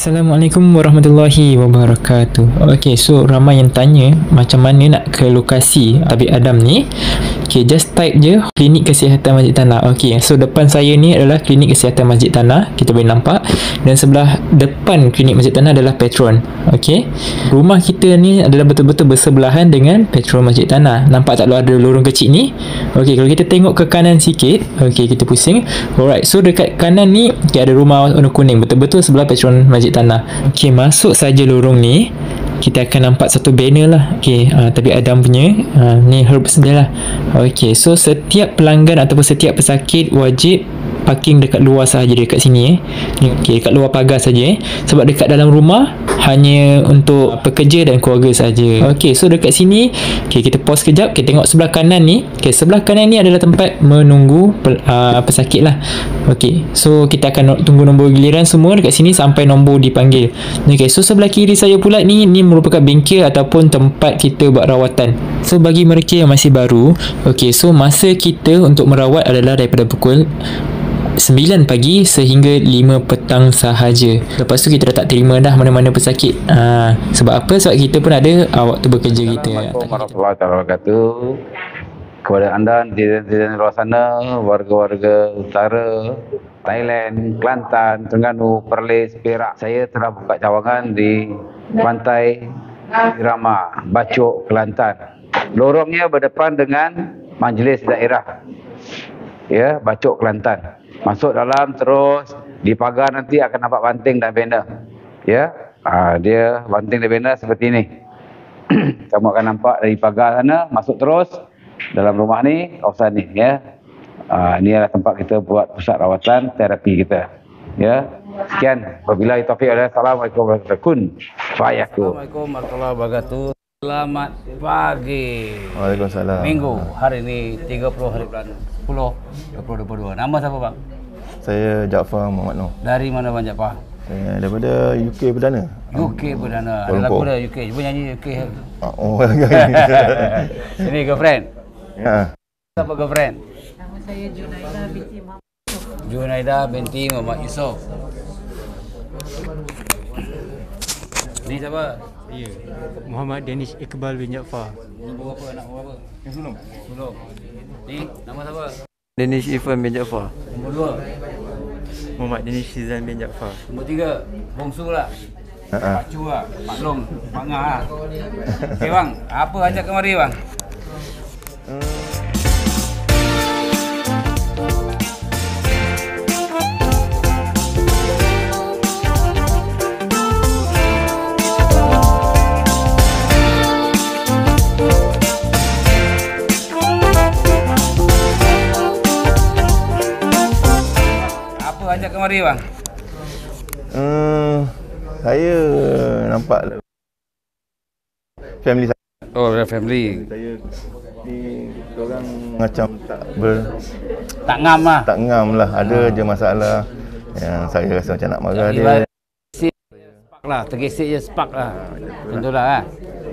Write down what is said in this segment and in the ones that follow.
Assalamualaikum warahmatullahi wabarakatuh. Okay, so ramai yang tanya macam mana nak ke lokasi Tabib Adam ni. Okay, just type je Klinik Kesihatan Masjid Tanah. Okay, so depan saya ni adalah Klinik Kesihatan Masjid Tanah. Kita boleh nampak. Dan sebelah depan Klinik Masjid Tanah adalah Petron. Okay, rumah kita ni adalah betul-betul bersebelahan dengan Petron Masjid Tanah. Nampak tak ada lorong kecil ni? Okay, kalau kita tengok ke kanan sikit. Okay, kita pusing. Alright, so dekat kanan ni okay, ada rumah warna kuning. Betul-betul sebelah Petron Masjid Tanah. Okey, masuk saja lorong ni, kita akan nampak satu banner lah. Okey, Tabib Adam punya. Ni herbs dia lah. Okey, so setiap pelanggan ataupun setiap pesakit wajib parking dekat luar sahaja dekat sini Okey, dekat luar pagar saja sebab dekat dalam rumah hanya untuk pekerja dan keluarga saja. Okey, so dekat sini okey, kita pause kejap. Kita tengok sebelah kanan ni. Okey, sebelah kanan ni adalah tempat menunggu pesakit lah. Okey, so kita akan tunggu nombor giliran semua dekat sini sampai nombor dipanggil. Okey, so sebelah kiri saya pula ni merupakan bengkel ataupun tempat kita buat rawatan. So bagi mereka yang masih baru, okey, so masa kita untuk merawat adalah daripada pukul 9 pagi sehingga 5 petang sahaja. Lepas tu kita dah tak terima dah mana-mana pesakit. Sebab apa? Sebab kita pun ada waktu bekerja kita. Assalamualaikum warahmatullahi wabarakatuh. Kepada anda netizen luar sana, warga-warga utara, Thailand, Kelantan, Terengganu, Perlis, Perak. Saya telah buka cawangan di Pantai Irama, Bacok, Kelantan. Lorongnya berdepan dengan Majlis Daerah. Ya, Bacok, Kelantan. Masuk dalam terus di pagar nanti akan nampak banting dan banner. Ya, dia banting dan banner seperti ini. Kamu akan nampak dari pagar sana, masuk terus dalam rumah ni, kawasan ni. Ya, ini adalah tempat kita buat pusat rawatan terapi kita. Ya, sekian. Wabillahi taufiq. Assalamualaikum warahmatullahi wabarakatuh. Assalamualaikum warahmatullahi wabarakatuh. Selamat pagi. Waalaikumsalam. Minggu hari ini 30 hari bulan 10 2022. Nama siapa bang? Saya Jaafar Muhammad Noh. Dari mana bang Jaafar? Saya daripada UK Perdana. UK Perdana. Ada Kuala lagu Lumpur. dah UK. Cuba nyanyi UK. Oh, Ini girlfriend. ya. Siapa girlfriend? Nama saya Junaida binti Muhammad. Junaida binti Muhammad Yusof. Ni siapa? Ya, Muhammad Danish Iqbal bin Jaafar. Nombor berapa? Nak nombor berapa? Yang sulung. Sulung. Ni nama siapa? Danish Ifan bin Jaafar. Nombor 2. Muhammad Danish Shizan bin Jaafar. Nombor 3. Bongsu lah. Pak Cu lah. Pak Long. Pak Ngah lah. Okey bang, apa ajak kemari bang? Apa ajak kemari bang? Saya nampak family saya. Oh, family. Saya ni orang macam Tak ngam lah. tak ngam lah. Ada je masalah yang saya rasa macam nak marah dia. Spark lah, tergesek je spark lah. Tentu lah kan.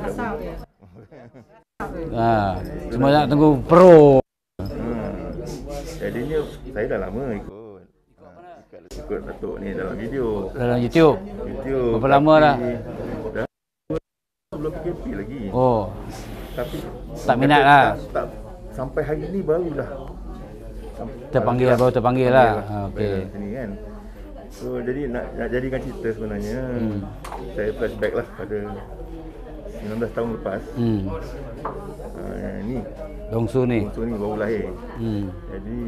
Cuma nak tunggu pro. Jadinya saya dah lama ikut Datuk ni dalam video. Dalam YouTube. Berapa lama dah? Dah sebelum PKP lagi. Oh, Tapi tak minat lah. tak sampai hari ni baru dah Baru terpanggil lah. Okey. Sini kan. So jadi nak jadikan cerita sebenarnya. Saya flashback lah pada 19 tahun lepas. Ni Dongsu ni. Bongsu ni baru lahir. Jadi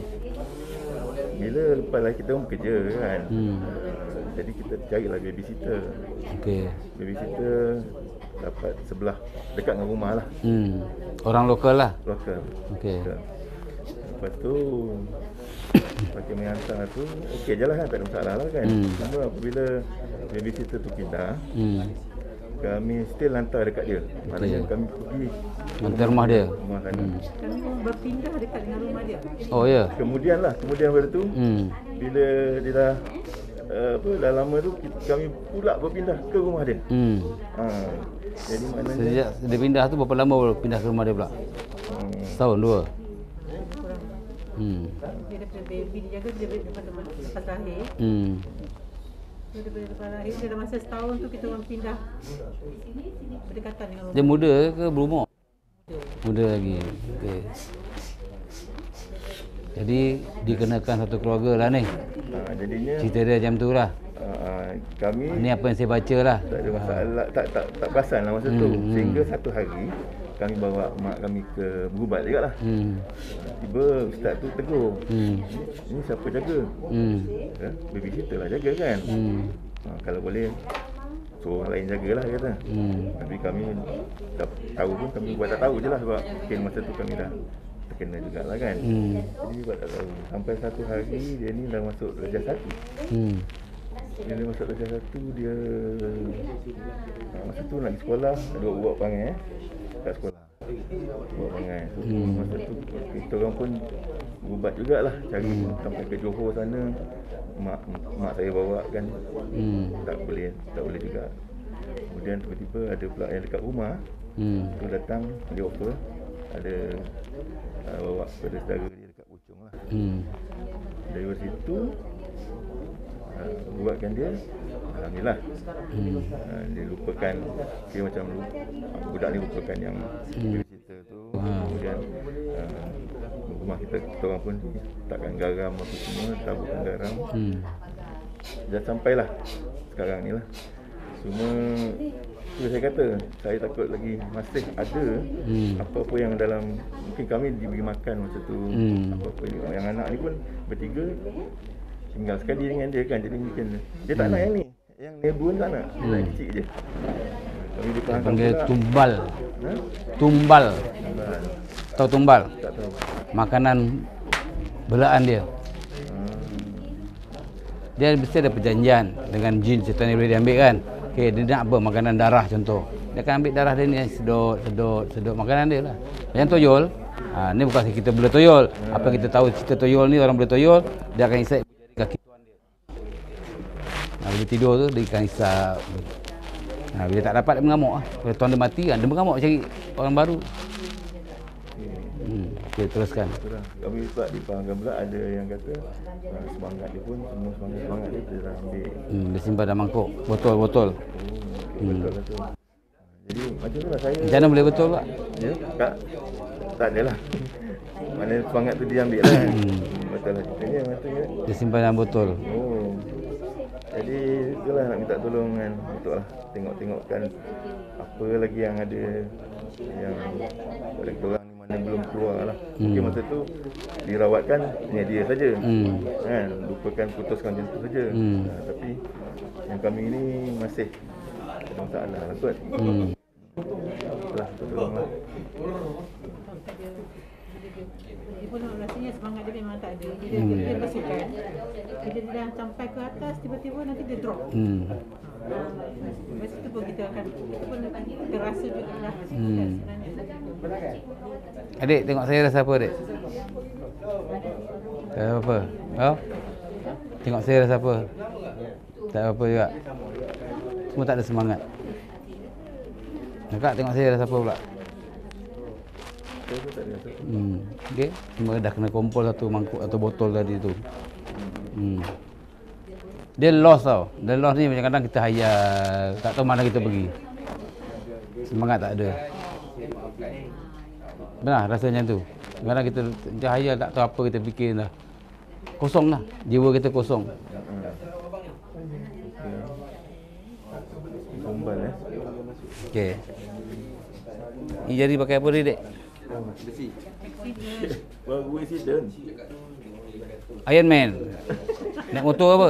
bila lepas lahir kita pun bekerja kan. Jadi kita carilah babysitter. Okey. Babysitter dapat sebelah dekat dengan rumah lah. Orang lokal lah. Lokal. Okey. Lepas tu pakai main hantar tu okey je lah kan, tak ada masalah lah kan. Cuma apabila babysitter tu pindah, kami still hantar dekat dia. Maknanya kami pergi Hantar rumah dia. rumah sana. Kami berpindah dekat dengan rumah dia. Oh ya. Kemudian pada tu bila dia dah dah lama tu kami pula berpindah ke rumah dia. Jadi maknanya Sejak dia pindah tu berapa lama baru pindah ke rumah dia pula? Setahun, dua? Dia daripada baby dia jaga dia lepas lahir. Daripada lepas lahir, dalam masa setahun tu kita orang pindah berdekatan dengan rumah. Dia muda ke berumur? Muda lagi. Okey. Jadi dikenakan satu keluarga lah ni. Jadinya Cerita dia macam tu lah. kami Ini apa yang saya baca lah. tak ada masalah, tak perasan lah masa tu. Sehingga satu hari kami bawa mak kami ke berubat juga lah. Tiba ustaz tu tegur. Ini siapa jaga? Babysitter lah jaga kan. Kalau boleh suruh orang lain jagalah kata. Tapi kami tak tahu pun, kami buat tak tahu je lah sebab mungkin masa tu kami dah terkena jugalah kan. Jadi buat tak tahu. Sampai satu hari dia ni dah masuk darjah 1. Dia masuk darjah 1, dia masa tu nak pergi sekolah, ada buat perangai kat sekolah. Buat perangai. So, masa tu kita orang pun berubat jugalah, cari sampai ke Johor sana. Mak saya bawa kan. Tak boleh juga. Kemudian tiba-tiba ada pula yang dekat rumah. Tu datang dia offer ada bawa pada saudara dia dekat Puchong lah. Dari situ buatkan dia, alhamdulillah. Dia lupakan, dia macam budak ni lupakan yang cerita tu. Kemudian rumah kita orang pun takkan garam apa semua, taburkan garam. Dan sampailah sekarang ni lah. Cuma tu saya kata, saya takut lagi masih ada apa-apa yang dalam, mungkin kami diberi makan masa tu, apa-apa yang anak ni pun bertiga tinggal sekali dengan dia kan, jadi mungkin dia tak nak yang ni, yang neighbor tak nak, dia nak kecil je. Kami Panggil tumbal. Tumbal. Tahu tumbal? Tak tahu. Makanan belaan dia. Dia mesti ada perjanjian dengan jin setan yang boleh diambil kan. Okey, dia nak apa? Makanan darah contoh. Dia akan ambil darah dia ni, sedot makanan dia lah. Yang toyol, ni bukan kita boleh toyol. Apa yang kita tahu cerita toyol ni, orang boleh toyol, dia akan isap kaki tuan dia. Bila tidur tu dia akan isap. Bila tak dapat dia mengamuk lah. Kalau tuan dia mati kan, dia mengamuk cari orang baru. Okey, teruskan. Kami pula dipanggil pula ada yang kata semangat dia pun, semua semangat dia dah ambil. Dia simpan dalam mangkuk, botol. Betul. Jadi macam tu lah saya. Macam mana boleh betul tak? Ya, tak adalah. Mana semangat tu dia ambil lah. Betul lah ceritanya macam tu. Dia simpan dalam botol. Jadi itulah nak minta tolong kan, untuk lah tengok-tengokkan apa lagi yang ada yang kita orang ni mana belum keluar lah. Mungkin masa tu dirawatkan dia saja kan, lupakan, putuskan macam tu saja. Tapi yang kami ni masih ada masalah lah kot. Itulah tolong lah. Dia pun rasanya semangat dia memang tak ada. Dia bersukan. Bila dia dah sampai ke atas, tiba-tiba nanti dia drop. Lepas itu pun kita pun terasa juga lah sebenarnya. Adik, tengok saya rasa apa, adik? Tak ada apa? Oh? Tengok saya rasa apa? Tak ada apa juga. Semua tak ada semangat. Kakak, tengok saya rasa apa pula? Okey, cuma dah kena kumpul satu mangkuk atau botol tadi tu. Dia lost tau. Dia lost ni kadang-kadang kita hayal, tak tahu mana kita pergi. Semangat tak ada. Benar rasa macam tu. Kadang-kadang kita hayal, tak tahu apa kita fikir dah. Kosong lah. Jiwa kita kosong. Tumbal Okey. Ni jari pakai apa dia, dek? besi. Baru accident. Iron Man. Naik motor apa?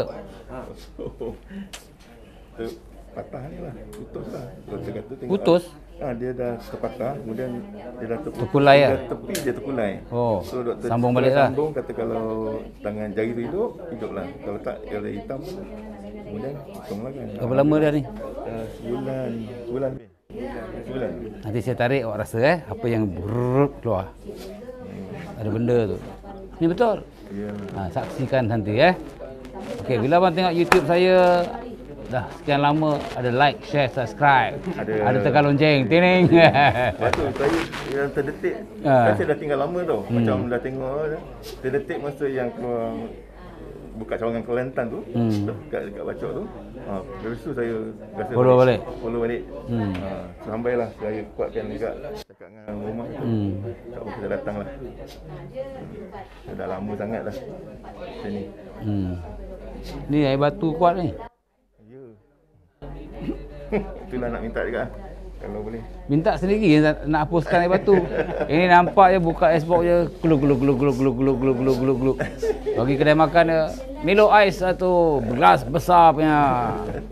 Patah ni lah, putus lah. Kalau dia kata tengok, Putus? dia dah terpatah, kemudian dia dah Terkulai lah? tepi dia terkulai. Oh, So doktor sambung balik lah? Sambung kata kalau tangan jari tu hidup lah. Kalau tak, kalau hitam, kemudian potong lah kan. Berapa lama dah ni? Sebulan. Nanti saya tarik, awak rasa apa yang keluar. Ada benda tu. Ni betul? Ya. Saksikan nanti Okey, bila abang tengok YouTube saya dah sekian lama, ada like, share, subscribe. Ada tekan lonceng. Tining. Betul, saya yang terdetik. Kan saya dah tinggal lama tau. Macam dah tengok terdetik masa yang keluar buka cawangan Kelantan tu, dekat Bacok tu. Dari situ saya rasa Follow balik. Sampailah saya kuatkan juga cakap dengan rumah. Tak apa, kita datang lah. Dah lama sangat dah sini. Ni air batu kuat ni. Ya. Itulah nak minta juga kalau boleh. Minta sendiri nak hapuskan air batu. Ini nampak je buka Xbox je gluk. Bagi kedai makan dia, Milo ais satu gelas besar punya.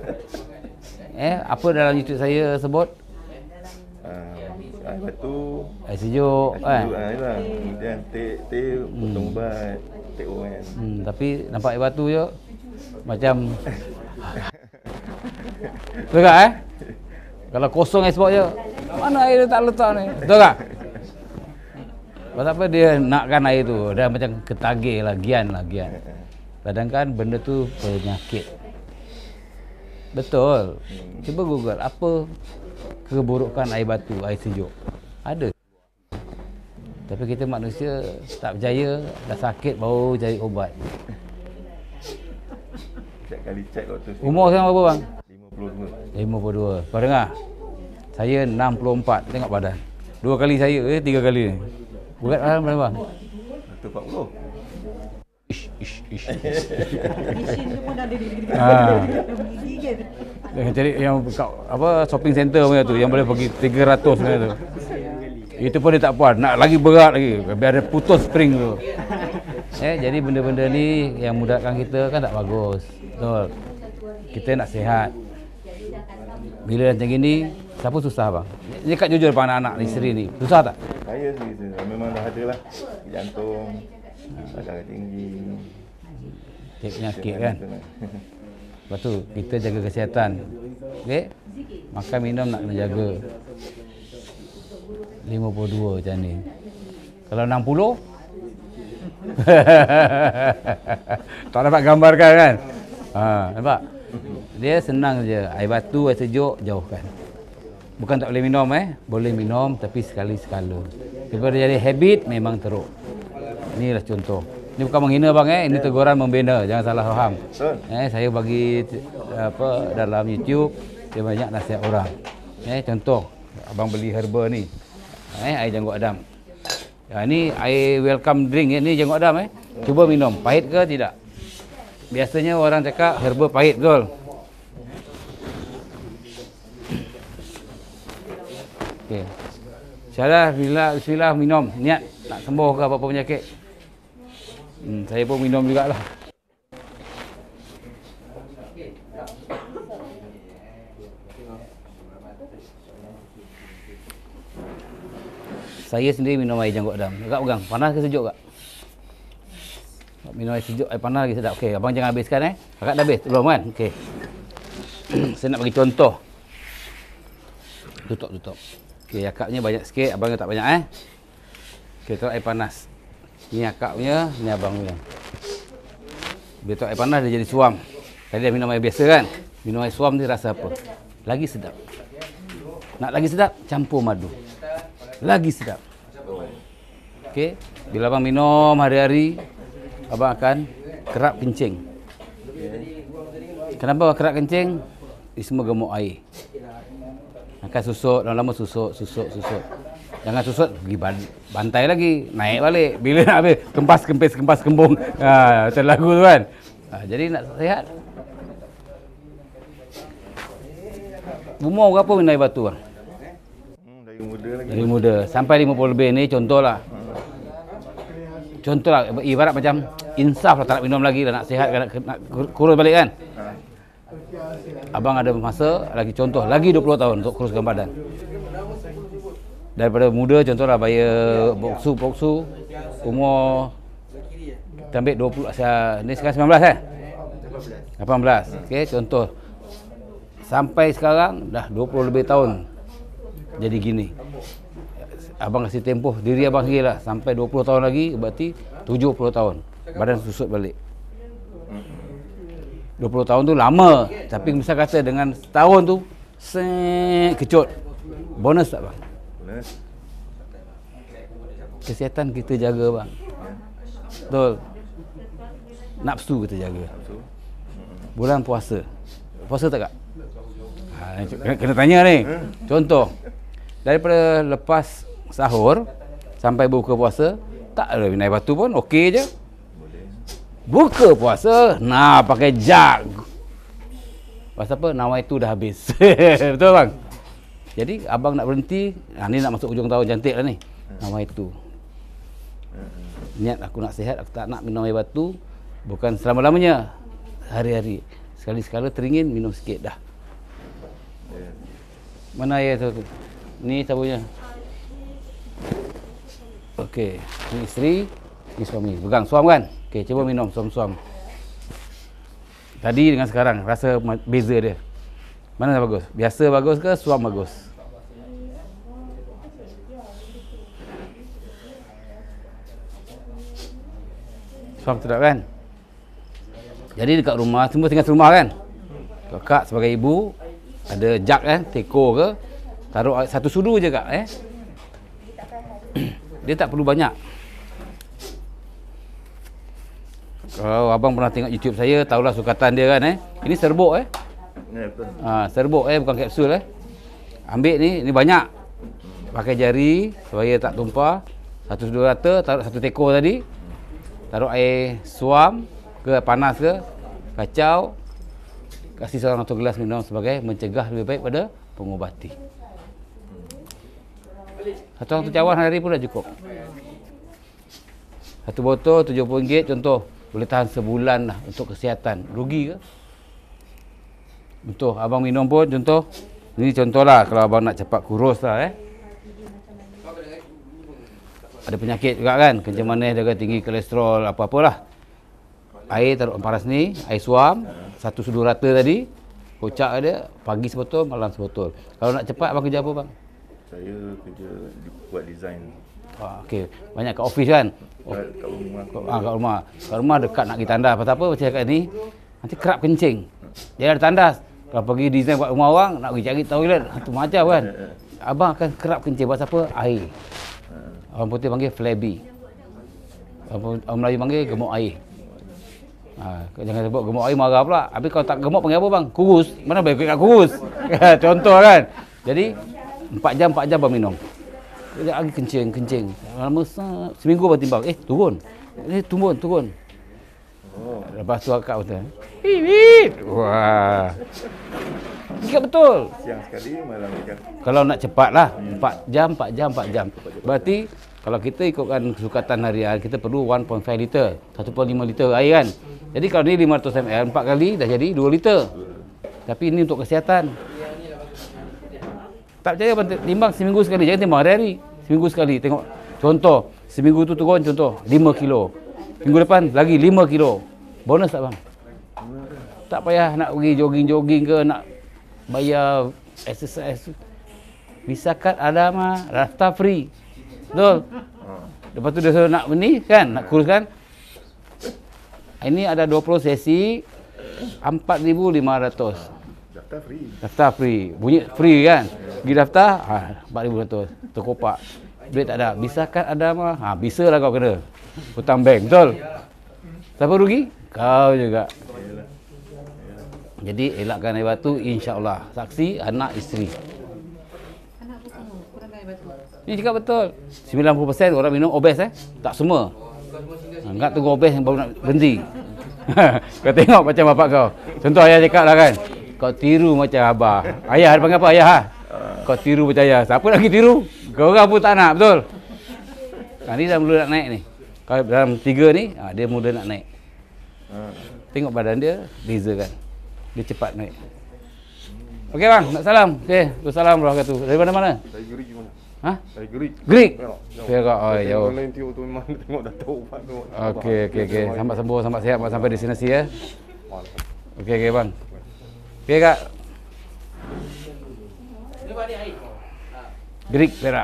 Apa dalam YouTube saya sebut? Air batu, Air sejuk kan. Yalah. Kemudian teh potong ubat, teh kan. Tapi nampak air batu je macam betul tak Kalau kosong Xbox je, mana air dia tak letak ni? Betul tak? Pasal apa dia nakkan air tu? Dah macam ketagih lah, gian. Kadang kan benda tu penyakit. Betul. Cuba Google apa keburukan air batu, air sejuk. Ada. Tapi kita manusia tak percaya, dah sakit baru cari ubat. Setiap kali cek waktu Umur sekarang berapa bang? 52. 52. Kau dengar? Saya 64. Tengok badan. 2 kali saya, 3 kali ni. Berat badan berapa bang? 140. Mesin tu pun ada gigi kan. Jangan cari yang apa shopping center punya tu, yang boleh pergi 300 punya tu. Itu pun dia tak puas, nak lagi berat lagi, biar dia putus spring tu. Jadi benda-benda ni yang mudaratkan kita kan tak bagus. Betul. Kita nak sihat. Bila macam gini, siapa susah bang? Ni kat jujur depan anak-anak isteri ni, susah tak? Saya sendiri memang dah ada lah. Jantung, darah tinggi. Penyakit kan? Lepas tu, kita jaga kesihatan. Okey? Makan minum nak kena jaga. 52 macam ni. Kalau 60? Tak dapat gambarkan kan? Nampak? Dia senang je. Air batu, air sejuk, jauhkan. Bukan tak boleh minum boleh minum tapi sekali-sekala. Daripada jadi habit memang teruk. Inilah contoh. Ini bukan menghina bang ini teguran membina, jangan salah faham. Saya bagi dalam YouTube dia banyak nasihat orang. Contoh abang beli herba ni. Air janggut adam. Ini air welcome drink ni janggut adam Cuba minum, pahit ke tidak? Biasanya orang cakap herba pahit, betul? Okey. Bismillah minum, niat nak sembuh ke apa-apa penyakit. Saya pun minum jugalah. Saya sendiri minum air janggut adam. Agak pegang, panas ke sejuk tak? Minum air sejuk, air panas lagi sedap. Okey, abang jangan habiskan Kakak dah habis belum kan? Okey. Saya nak bagi contoh. Tutup. Okey, akaknya banyak sikit, abang tak banyak Okey, tu air panas. Ni akak punya, ni abang punya. Bila tu air panas dia jadi suam. Tadi dah minum air biasa kan? Minum air suam ni rasa apa? Lagi sedap. Nak lagi sedap, campur madu. Lagi sedap. Okey, bila abang minum hari-hari, abang akan kerap kencing. Kenapa kerap kencing? Ini semua gemuk air. Akan susut, lama-lama susut. Jangan susut, pergi bantai lagi, naik balik. Bila nak habis, kempas kembung. Macam lagu tu kan. Jadi nak sihat. Umur berapa minum air batu bang? Dari muda lagi. Dari muda. Sampai 50 lebih ni contohlah. Ibarat macam insaf lah, tak nak minum lagi, dah nak sihat, nak kurus balik kan. Abang ada masa lagi contoh, lagi 20 tahun untuk kuruskan badan. Daripada muda contohlah bayar boksu umur kita ambil 20 ni sekarang 19 18. Okey, contoh sampai sekarang dah 20 lebih tahun jadi gini. Abang kasih tempoh diri abang sendiri lah sampai 20 tahun lagi, berarti 70 tahun badan susut balik. 20 tahun tu lama, tapi misal kata dengan setahun tu kecut. Bonus tak bang? Kesihatan kita jaga bang. Betul. nafsu kita jaga. Bulan puasa. Puasa tak Kak? Kena tanya ni. Contoh, daripada lepas sahur sampai buka puasa, tak ada naik batu pun, okey je. Buka puasa, pakai jag. Pasal apa? Nawaitu dah habis. Betul bang? Jadi abang nak berhenti, ni nak masuk hujung tahun cantik lah ni. Nawaitu. Niat aku nak sihat, aku tak nak minum air batu. Bukan selama-lamanya. Hari-hari. Sekali-sekala teringin, minum sikit dah. Mana air tu? Ni sabunnya. Okey. Ni isteri, ni suami. Pegang, suam kan? Okey, cuba minum suam-suam. Tadi dengan sekarang, rasa beza dia. Mana yang bagus? Biasa bagus ke suam bagus? Suam sedap kan? Jadi dekat rumah, semua tinggal rumah kan? Kakak sebagai ibu, ada jak kan, teko ke, taruh satu sudu je Kak Dia tak perlu banyak. Kalau abang pernah tengok YouTube saya, tahulah sukatan dia kan Ini serbuk serbuk bukan kapsul Ambil ni banyak. Pakai jari supaya tak tumpah. Satu sudu rata, taruh satu teko tadi. Taruh air suam ke panas ke, kacau. Kasih seorang satu gelas minum sebagai mencegah lebih baik pada pengobati. Satu orang tu cawan hari pun dah cukup. Satu botol RM70 contoh. Boleh tahan sebulan lah untuk kesihatan. Rugi ke? Contoh, abang minum pun contoh. Ini contoh lah kalau abang nak cepat kurus lah Ada penyakit juga kan. Kencing manis, jaga tinggi kolesterol, apa-apalah. Air taruh paras ni, air suam. Satu sudu rata tadi. Kocak dia, pagi sebotol, malam sebotol. Kalau nak cepat, abang kerja apa bang? Saya kerja buat design. Okey, banyak kat office kan? Kat rumah. Kat rumah. Kat rumah dekat nak pergi tandas. Pasal apa macam cakap ni? Nanti kerap kencing. Dia ada tandas. Kalau pergi design buat rumah orang, nak pergi cari toilet, tu macam kan? Abang akan kerap kencing. Pasal apa? Air. Orang putih panggil flabby. Orang Melayu panggil gemuk air. Jangan sebut gemuk air marah pula. Habis kalau tak gemuk panggil apa bang? Kurus. Mana boleh kat kurus? Contoh kan? Jadi 4 jam abang minum. Dia lagi kencing. Lama seminggu abang timbang. Turun. Turun. Lepas tu akak betul. Wah. Cakap betul. Siang sekali, malam sekali. Kalau nak cepat lah. 4 jam. Berarti kalau kita ikutkan sukatan harian, kita perlu 1.5 liter. 1.5 liter air kan. Jadi kalau ni 500 ml, 4 kali dah jadi 2 liter. Tapi ini untuk kesihatan. Tak percaya timbang seminggu sekali. Jangan timbang hari-hari. Seminggu sekali. Tengok. Contoh. Seminggu tu turun contoh 5 kilo. Minggu depan lagi 5 kilo. Bonus tak bang? Tak payah nak pergi jogging-jogging ke, nak bayar exercise. Bisakat Adama daftar free. Betul? Lepas tu dia suruh nak ni kan, nak kuruskan. Ini ada 20 sesi 4,500. Daftar free. Bunyi free kan? Pergi daftar, 4,500. Terkopak. Duit tak ada. Bisakat Adama. Bisa lah kau kena. Hutang bank. Betul? Siapa rugi? Kau juga. Jadi elakkan air batu insya-Allah. Saksi anak isteri. Anak tu semua kurang air batu. Ini cakap betul. 90% orang minum obes tak semua. Enggak tunggu obes yang baru nak berhenti. Kau tengok macam bapak kau. Contoh ayah cakap lah kan. Kau tiru macam abah. Ayah dia panggil apa? Ayah Kau tiru macam ayah. Siapa lagi tiru? Kau orang pun tak nak. Betul? Ni dah mula nak naik ni. Kalau dalam 3 ni, dia mula nak naik. Tengok badan dia, beza kan. Dia cepat naik. Okey bang, nak salam. Okey, Waalaikumsalam warahmatullahi wabarakatuh. Dari mana-mana? Dari Gerik mana? Dari Gerik. Gerik? Jauh. Perak. Jauh. Online tengok tu memang tengok dah tahu Pak tu. Okey. Sampai sembuh, sampai sihat, sampai destinasi ya. Okey bang. Okey kak. Gerik, Perak.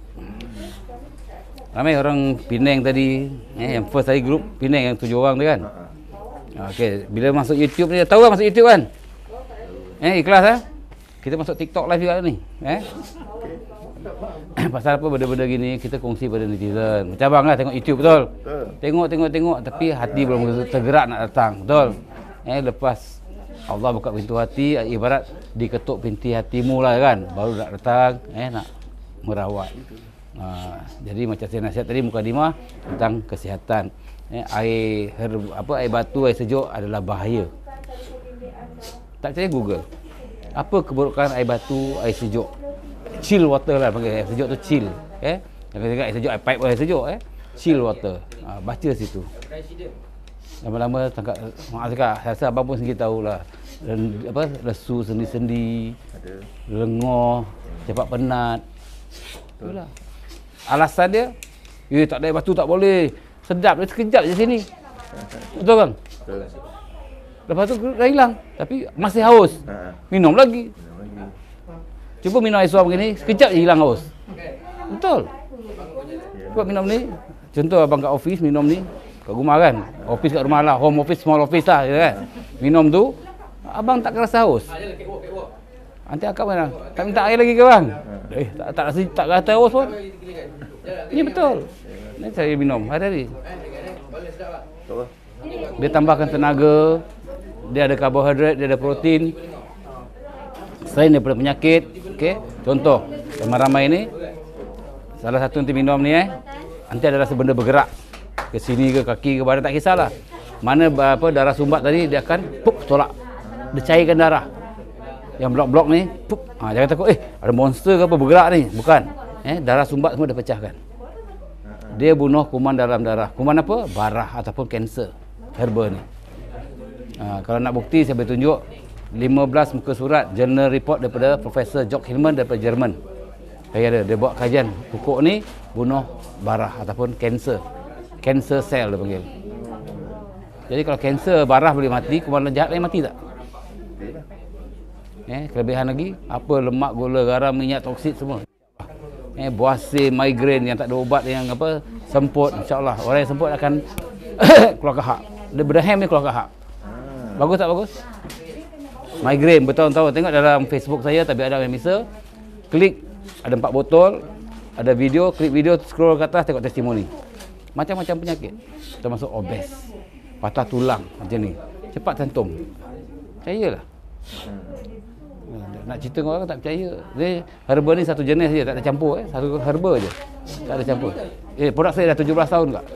Ramai orang Penang tadi, yang first tadi grup Penang yang 7 orang tu kan. Okey, bila masuk YouTube ni, tahu kan masuk YouTube kan? Ikhlas Kita masuk TikTok live juga ni. Pasal apa benda-benda gini kita kongsi pada netizen. Macam abang lah tengok YouTube, betul? Tengok tapi hati belum tergerak nak datang, betul? Lepas Allah buka pintu hati, ibarat diketuk pintu hatimu lah kan, baru nak datang, nak merawat. Jadi macam saya nasihat tadi mukadimah tentang kesihatan. Air batu, air sejuk adalah bahaya. Tak percaya Google. Apa keburukan air batu, air sejuk? Chill water lah panggil. Air sejuk tu chill. Jangan cakap air sejuk, air pipe air sejuk. Chill water. Baca situ. Lama-lama tangkap, maaf cakap, saya rasa abang pun sendiri tahulah. Lesu, sendi-sendi, lengoh, cepat penat. Itulah. Alasan dia, tak ada air batu tak boleh. Sedap dia sekejap je sini. Betul bang? Betul. Lepas tu dah hilang. Tapi masih haus. Minum lagi. Cuba minum air suam begini, sekejap je hilang haus. Betul. Buat minum ni. Contoh abang kat office minum ni. Kat rumah kan. Office kat rumah lah. Home office, small office lah. Kan? Minum tu, abang tak rasa haus. Nanti akak mana? Tak minta air lagi ke bang? Tak rasa haus pun. Ini betul. Ini saya minum hari-hari. Dia tambahkan tenaga, dia ada karbohidrat, dia ada protein. Selain daripada penyakit, okey. Contoh, ramai-ramai ini salah satu nanti minum ni nanti ada rasa benda bergerak ke sini ke kaki ke badan, tak kisahlah. Mana darah sumbat tadi dia akan tolak. Dia cairkan darah. Yang blok-blok ni, jangan takut ada monster ke apa bergerak ni. Bukan. Darah sumbat semua dah pecahkan. Dia bunuh kuman dalam darah. Kuman apa? Barah ataupun kanser. Herba ni. Kalau nak bukti saya boleh tunjuk 15 muka surat journal report daripada Profesor Jock Hillman daripada Jerman. Dia buat kajian pokok ni bunuh barah ataupun kanser. Kanser sel dia panggil. Jadi kalau kanser barah boleh mati, kuman jahat lain mati tak? Kelebihan lagi, apa lemak, gula, garam, minyak, toksit semua. Buasir, migrain yang tak ada ubat, yang apa semput, insya-Allah orang yang semput akan keluar kahak. Dia berhem ni keluar kahak. Bagus tak bagus? Migrain bertahun-tahun, tengok dalam Facebook saya tapi ada yang misal klik ada 4 botol, ada video, klik video, scroll ke atas tengok testimoni. Macam-macam penyakit termasuk obes, patah tulang macam ni, cepat jantung. Percayalah. Nak cerita dengan orang tak percaya. Dia herba ni satu jenis saja, tak ada campur satu herba je. Tak ada campur. Produk saya dah 17 tahun tak.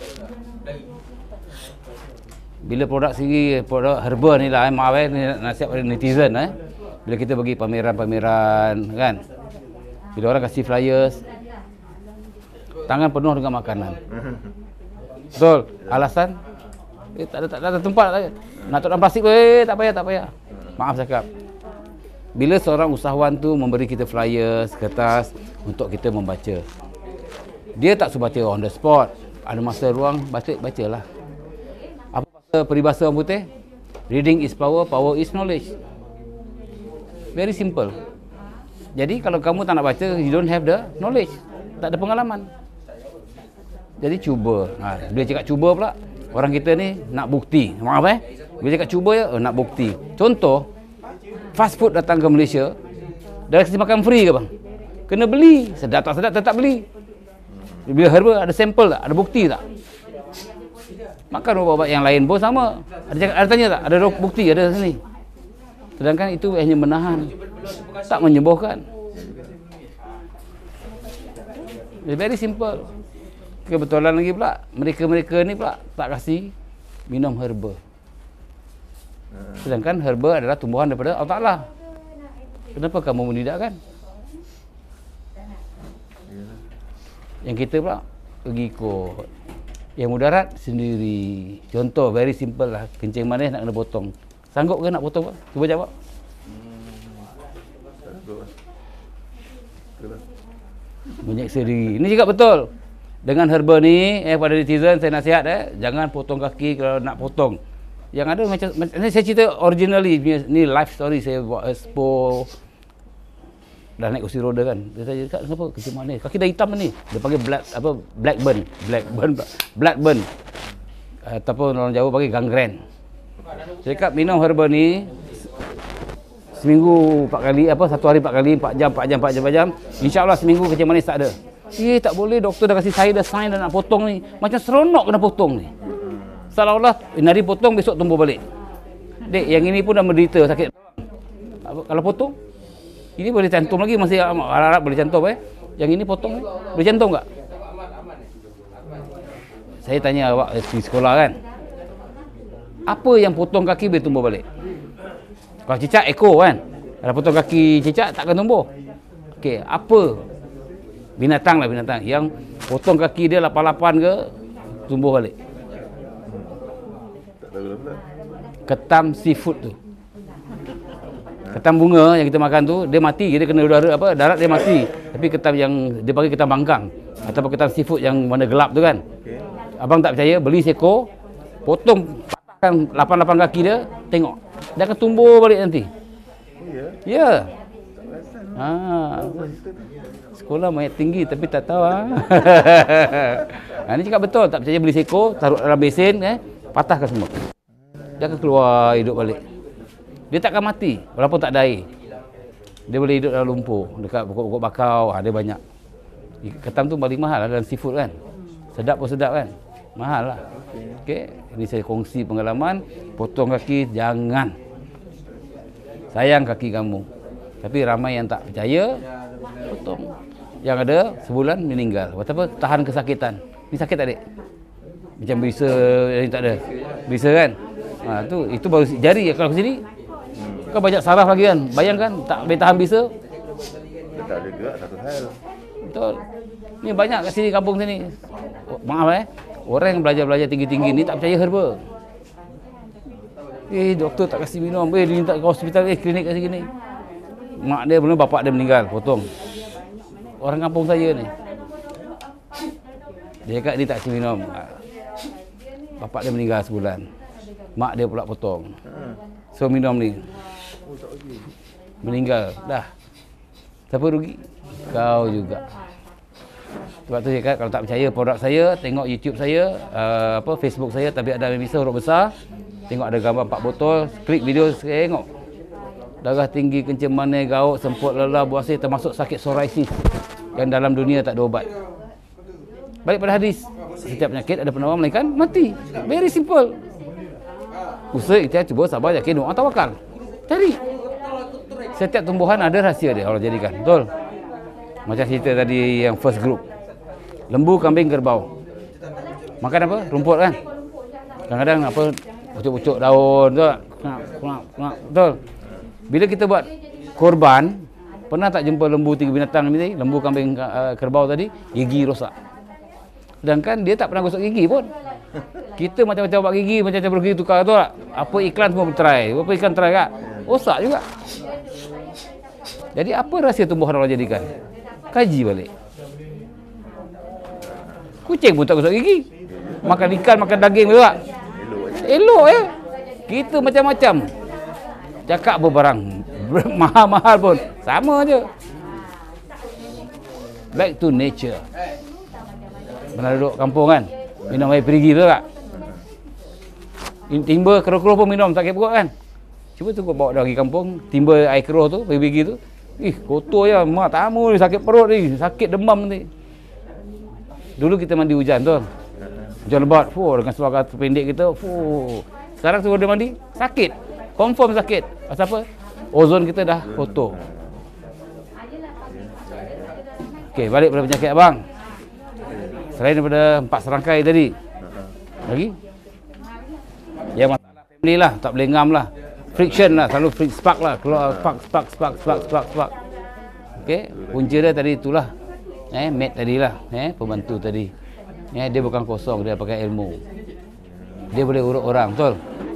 Bila produk sendiri, produk herba ni lah, maaf ni nasihat pada netizen bila kita pergi pameran-pameran kan. Bila orang kasih flyers, tangan penuh dengan makanan. Betul. Alasan tak ada tempat tak. Nak taruh dalam plastik pun tak payah. Maaf cakap. Bila seorang usahawan tu memberi kita flyers, kertas untuk kita membaca, dia tak suruh baca on the spot. Ada masa ruang, bacalah. Apa peribahasa orang putih? Reading is power, power is knowledge. Very simple. Jadi kalau kamu tak nak baca, you don't have the knowledge. Tak ada pengalaman. Jadi cuba. Bila cakap cuba pula, orang kita ni nak bukti. Maaf bila cakap cuba nak bukti. Contoh, fast food datang ke Malaysia, dah kasi makan free ke bang? Kena beli. Sedap tak sedap tetap beli. Bila herba ada sampel tak? Ada bukti tak? Makan ubat-ubat yang lain pun sama. Ada tanya tak? Ada bukti ada sini. Sedangkan itu hanya menahan, tak menyembuhkan. Very simple. Kebetulan lagi pula mereka-mereka ni pula tak kasih minum herba. Sedangkan herba adalah tumbuhan daripada Allah Ta'ala. Kenapa kamu menidakkan? Yang kita pula pergi ikut. Yang mudarat sendiri. Contoh very simple lah, kencing manis nak kena potong. Sanggup ke nak potong? Cuba jawab. Menyeksa diri. Ini juga betul. Dengan herba ni, pada netizen saya nasihat jangan potong kaki kalau nak potong. Yang ada macam ni saya cerita originally ni life story saya buat expo dah naik kursi roda kan. Dia tanya kat kenapa kencing manis? Kaki dah hitam ni. Dia panggil black burn. Ataupun orang Jawa panggil gangren. Saya cakap minum herba ni seminggu 4 kali, satu hari 4 kali, 4 jam, insya-Allah seminggu kencing manis tak ada. Tak boleh, doktor dah kasih saya dah sign dah nak potong ni. Macam seronok kena potong ni. Seolah-olah hari potong besok tumbuh balik. Dek, yang ini pun dah menderita sakit. Kalau potong, ini boleh cantum lagi, masih harap boleh cantum Yang ini potong boleh cantum tak? Saya tanya awak di sekolah kan. Apa yang potong kaki boleh tumbuh balik? Kalau cicak ekor kan. Kalau potong kaki cicak takkan tumbuh. Okey, apa binatang yang potong kaki dia 88 ke tumbuh balik? Tak tahu lah pula. Ketam seafood tu. Ketam bunga yang kita makan tu, dia mati, dia kena udara darat dia mati. Tapi ketam yang dia panggil ketam bangkang ataupun ketam seafood yang warna gelap tu kan. Okay. Abang tak percaya, beli seekor, potong, patahkan 88 kaki dia, tengok. Dia akan tumbuh balik nanti. Oh ya? Ya. Sekolah mayat tinggi tapi tak tahu Ini cakap betul, tak percaya beli seekor, taruh dalam besin, patahkan semua. Dia akan keluar hidup balik. Dia takkan mati walaupun tak ada air. Dia boleh hidup dalam lumpur, dekat pokok-pokok bakau, dia banyak. Ketam tu paling mahal dalam seafood kan. Sedap pun sedap kan. Mahal lah. Okey, ini saya kongsi pengalaman. Potong kaki jangan. Sayang kaki kamu. Tapi ramai yang tak percaya, potong. Yang ada sebulan meninggal. Apa? Tahan kesakitan. Ni sakit tak, Dek? Macam berisa yang tak ada. Berisa kan? Itu baru jari. Kalau ke sini kan banyak saraf lagi kan. Bayangkan tak boleh tahan berisa. Dia tak ada gerak satu hal. Betul. Ni banyak kat sini kampung sini. Maaf orang yang belajar tinggi-tinggi ni tak percaya herba. Doktor tak kasih minum. Dia minta ke hospital, klinik kat sini. Mak dia belum, bapak dia meninggal, potong. Orang kampung saya ni. Dia cakap dia tak kasih minum. Bapak dia meninggal sebulan. Mak dia pula potong. So minum ni. Meninggal. Dah. Siapa rugi? Kau juga. Sebab tu saya kata, kalau tak percaya produk saya, tengok YouTube saya, Facebook saya, Tabib Adam Bisa huruf besar. Tengok ada gambar 4 botol, klik video, tengok. Darah tinggi, kencing manis, gaut, semput, lelah, buasir, termasuk sakit psoriasis yang dalam dunia tak ada ubat. Balik pada hadis, setiap penyakit ada penawar melainkan mati. Very simple. Usaha kita cuba sabar, yakin, doa, tawakal. Cari. Setiap tumbuhan ada rahsia dia Allah jadikan. Betul? Macam cerita tadi yang first group. Lembu, kambing, kerbau. Makan apa? Rumput kan? Kadang-kadang pucuk-pucuk daun tu. Betul? Bila kita buat korban, pernah tak jumpa lembu 3 binatang ni, lembu, kambing, kerbau tadi, gigi rosak. Sedangkan dia tak pernah gosok gigi pun. Kita macam-macam buat gigi, macam-macam bergigi tukar tu tak? Apa iklan semua try. Apa iklan try tak? Rosak juga. Jadi apa rahsia tumbuhan Allah jadikan? Kaji balik. Kucing pun tak gosok gigi. Makan ikan, makan daging tu tak? Elok Kita macam-macam. Cakap apa barang mahal-mahal pun sama je. Back to nature. Pernah duduk kampung kan, minum air perigi tu tak? Timba keruh-keruh pun minum, sakit perut kan? Cuba tu bawa dia pergi kampung, timba air keruh tu, perigi tu. Kotor je, mak tamu ni sakit perut ni, sakit demam nanti. Dulu kita mandi hujan tu. Hujan lebat, dengan seluar pendek kita, sekarang suruh dia mandi, sakit. Confirm sakit. Pasal apa? Ozon kita dah kotor. Okey, balik pada penyakit abang. Selain daripada 4 serangkai tadi, lagi? Ya, masalah family lah, tak boleh ngam lah. Friction lah, selalu spark lah, keluar spark. Okey, punca dia tadi itulah. Mate tadi lah, pembantu tadi. Dia bukan kosong, dia pakai ilmu. Dia boleh urut orang, betul?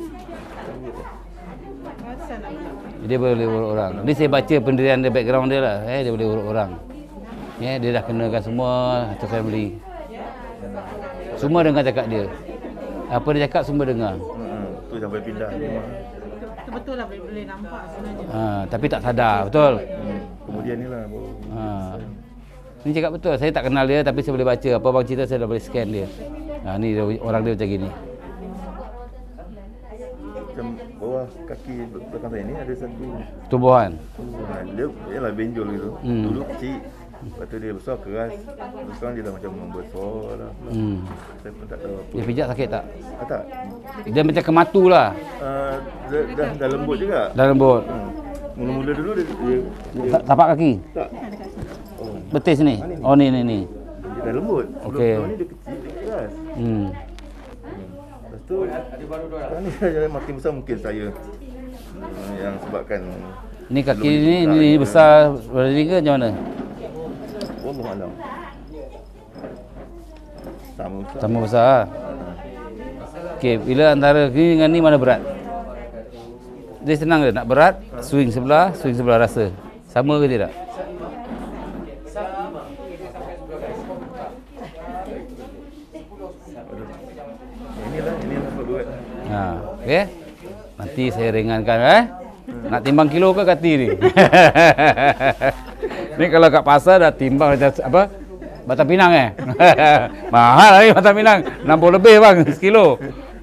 Dia boleh urut orang. Ni saya baca pendirian dia, background dia lah. Dia boleh urut orang. Dia dah kenakan semua satu family. Semua dengar cakap dia. Apa dia cakap semua dengar. Tu sampai pindah rumah. Betul lah, boleh nampak sebenarnya. Tapi tak sadar, betul? Kemudian ni lah. Ni cakap betul. Saya tak kenal dia tapi saya boleh baca. Apa abang cerita saya dah boleh scan dia. Ni orang dia macam gini. Macam bawah kaki belakang saya ni ada satu Tumbuhan. dia ialah benjol gitu. Dulu kecil. Lepas tu dia besar keras. Sekarang dia dah macam membesar lah. Saya pun tak tahu apa. Dia pijak sakit tak? Tak. Dia macam kematu lah. Dah lembut juga. Dah lembut. Mula-mula dulu dia Tapak kaki. tak. Betis ni. Oh ni. Dia dah lembut. Okey. Sebelum ni dia kecil, dia keras. Lepas tu sekarang ni saya makin besar mungkin saya yang sebabkan Ni kaki ni besar berdiri ke macam mana? Wallahualam. Sama Sama besar. Okey, bila antara ni dengan ni mana berat? Dia senang ke nak berat? Swing sebelah rasa. Sama ke tidak? Inilah berat. Okey. Nanti saya ringankan Nak timbang kilo ke kati ni? Ni kalau kat pasar dah timbang apa? Batang Pinang Mahal lagi Batang Pinang. 60 lebih bang sekilo.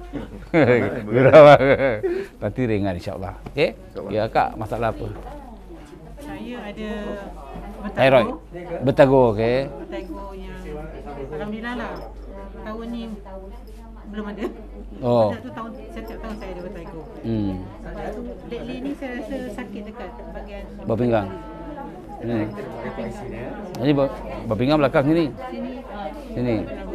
Nanti ringan insya-Allah. Okey. Ya kak, masalah apa? Saya ada Thyroid. Bertago, okey. Bertago yang alhamdulillah lah. Tahun ni belum ada. Oh. Setiap tahun saya ada bertago. Lately ni saya rasa sakit dekat bahagian Bawah pinggang. Ni. Jadi bawah pinggang belakang sini. Sini.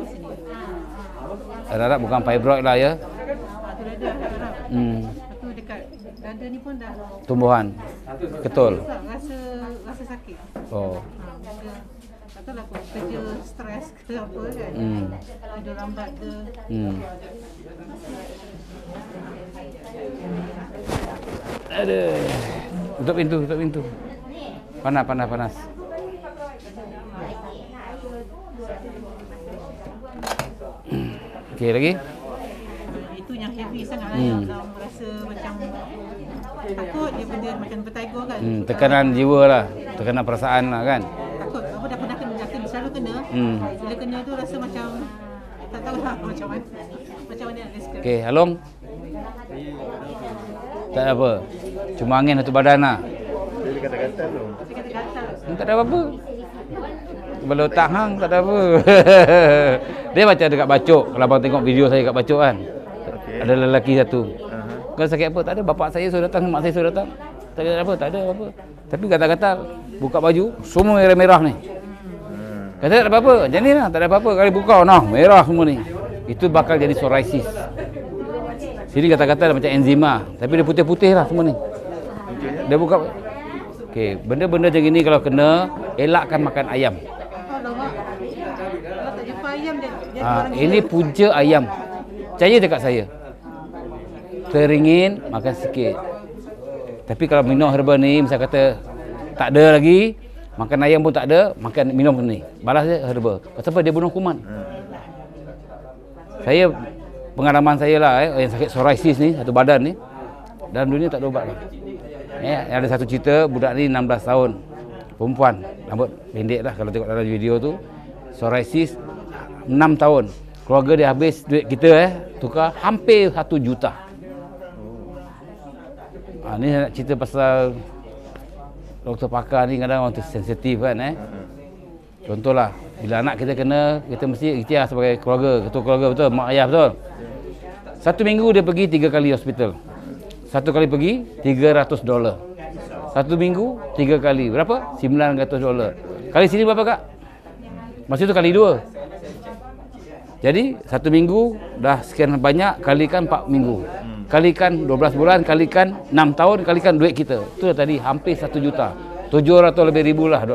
Harap bukan fibroid lah ya. Tu dada harap. Tu dekat dada ni pun dah Tumbuhan. Ketul. rasa sakit. Oh. Tak tahu lah aku kerja stres ke apa kan. Tidur lambat ke. Aduh. Tutup pintu. Panas. Okey lagi? Itu yang heavy sangat lah yang rasa macam takut dia benda macam bertago kan. Tekanan jiwa lah, tekanan perasaan lah kan. Takut, aku dah pernah selalu kena. Bila kena tu rasa macam tak tahu lah macam mana nak describe. Okey, Halong. Tak ada apa. Cuma angin satu badan lah. Dia kata-kata tu. Saya kata gatal. Tak ada apa-apa. Kepala otak hang tak ada apa. Dia macam dekat Bacok. Kalau abang tengok video saya kat Bacok kan. Ada lelaki satu. Kau sakit apa? Tak ada. Bapak saya suruh datang, mak saya suruh datang. Tak ada apa, tak ada apa. Tapi gatal-gatal. Buka baju, semua merah-merah ni. Kata tak ada apa-apa. Macam ni lah, tak ada apa-apa. Kali buka, nah merah semua ni. Itu bakal jadi psoriasis. Sini kata-kata macam enzima, tapi dia putih-putih lah semua ni. Dia buka. Okey, benda-benda macam ini kalau kena, elakkan makan ayam. Alamak. Kalau tak jumpa ayam dia Ini punca ayam. Percaya dekat saya. Teringin, makan sikit. Tapi kalau minum herba ni, misal kata tak ada lagi, makan ayam pun tak ada, makan minum ni. Balas dia herba. Pasal apa? Dia bunuh kuman. Saya pengalaman saya lah yang sakit psoriasis ni, satu badan ni, dalam dunia tak ada ubat lah. Ada satu cerita, budak ni 16 tahun, perempuan, rambut pendek lah kalau tengok dalam video tu, psoriasis 6 tahun. Keluarga dia habis duit kita tukar hampir 1 juta. Ni nak cerita pasal doktor pakar ni kadang orang tu sensitif kan Contohlah, bila anak kita kena, kita mesti ikhtiar sebagai keluarga, ketua keluarga betul, mak ayah betul. 1 minggu dia pergi 3 kali hospital. 1 kali pergi $300. 1 minggu 3 kali. Berapa? $900. Kali sini berapa kak? Masa itu kali 2. Jadi 1 minggu dah sekian banyak, kalikan 4 minggu. Kalikan 12 bulan, kalikan 6 tahun, kalikan duit kita. Itu dah tadi hampir 1 juta. 700 lebih ribu lah.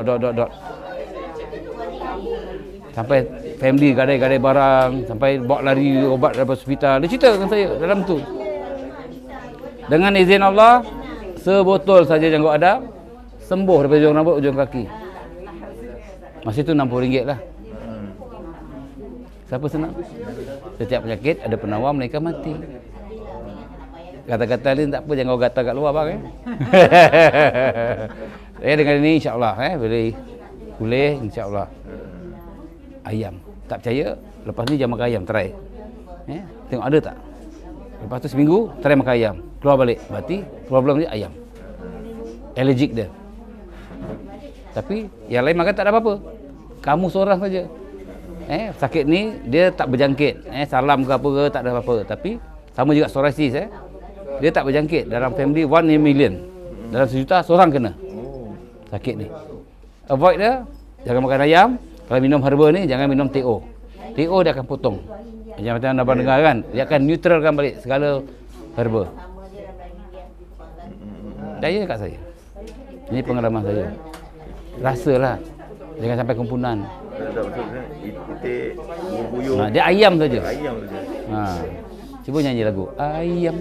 Sampai family gadai-gadai barang, sampai bawa lari obat dari hospital. Dia cerita dengan saya dalam tu. Dengan izin Allah, sebotol saja janggut ada, sembuh daripada ujung rambut, ujung kaki. Masa itu RM60 lah. Siapa senang? Setiap penyakit ada penawar, mereka mati. Kata-kata ni tak apa, jangan kau gatal kat luar bang dengan ini insya-Allah boleh insya-Allah. Ayam. Tak percaya, lepas ni jangan makan ayam, try. Tengok ada tak? Lepas tu seminggu try makan ayam. Keluar balik. Berarti problem dia ayam. Allergic dia. Tapi yang lain makan tak ada apa-apa. Kamu seorang saja. Sakit ni dia tak berjangkit. Salam ke apa ke tak ada apa-apa. Tapi sama juga psoriasis dia tak berjangkit. Dalam family 1 in a million. Dalam 1 juta seorang kena sakit ni. Avoid dia, jangan makan ayam. Kalau minum herba ni jangan minum TO. TO dia akan potong. Macam anda dengar kan, dia akan neutralkan balik segala herba. Percaya kat saya. Ini pengalaman saya. Rasalah. Jangan sampai kumpulan. Tak betul kan? Itik, buyuk. Dia ayam saja. Ayam saja. Cuba nyanyi lagu ayam.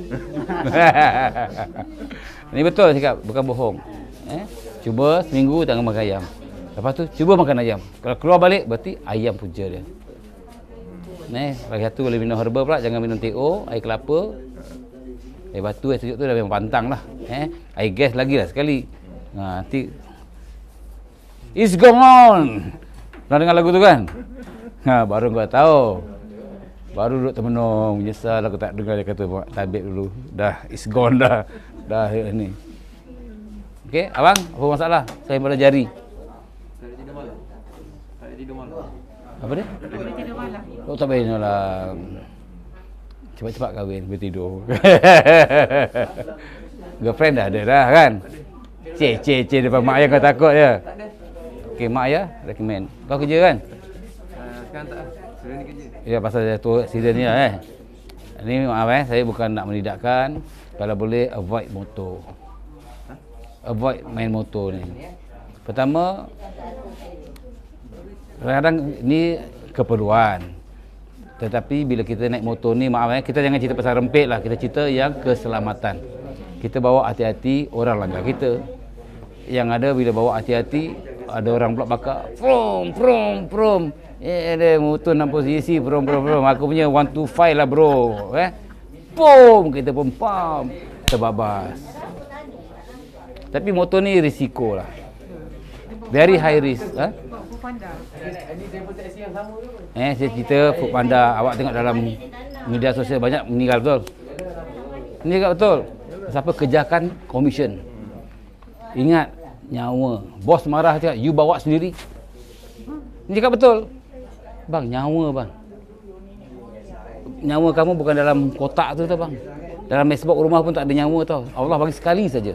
Ini betul cakap, bukan bohong. Cuba seminggu jangan makan ayam. Lepas tu cuba makan ayam. Kalau keluar balik berarti ayam punca dia. Lagi satu boleh minum herba pula, jangan minum TO, air kelapa. Air batu, air sejuk tu dah memang pantang lah. Air gas lagi lah sekali. Nanti it's gone. Pernah dengar lagu tu kan? Baru kau tahu. Baru duduk termenung, menyesal aku tak dengar dia kata tabib dulu. Dah it's gone dah. Dah ni. Okey, abang, apa masalah? Saya pada jari. Tak tidur malam. Tak tidur malam. Apa dia? Boleh tidur malam. Oh, tak boleh malam. Cepat-cepat kahwin, boleh tidur. Girlfriend dah ada dah kan? Cik depan mak ayah kau takut je. Okey, mak ayah recommend. Kau kerja kan? Sekarang tak. Sudah ni kerja. Ya, pasal saya tu accident ni lah Ni maaf saya bukan nak menidakkan. Kalau boleh avoid motor. Avoid main motor ni. Pertama, kadang-kadang ni keperluan. Tetapi bila kita naik motor ni, maaf kita jangan cerita pasal rempit lah. Kita cerita yang keselamatan. Kita bawa hati-hati, orang langgar kita. Yang ada bila bawa hati-hati, ada orang pula bakar. Prom. Ada motor 60 cc, prom. Aku punya 125 lah bro. Pom, kita pun pam. Terbabas. Tapi motor ni risiko lah. Very high risk. Foodpanda. Saya cerita Foodpanda. Awak tengok dalam media sosial banyak meninggal betul. Meninggal betul. Siapa kejarkan komisen. Ingat nyawa. Bos marah cakap, you bawa sendiri. Ini cakap betul. Bang, nyawa bang. Nyawa kamu bukan dalam kotak tu tau bang. Dalam mesbok rumah pun tak ada nyawa tau. Allah bagi sekali saja.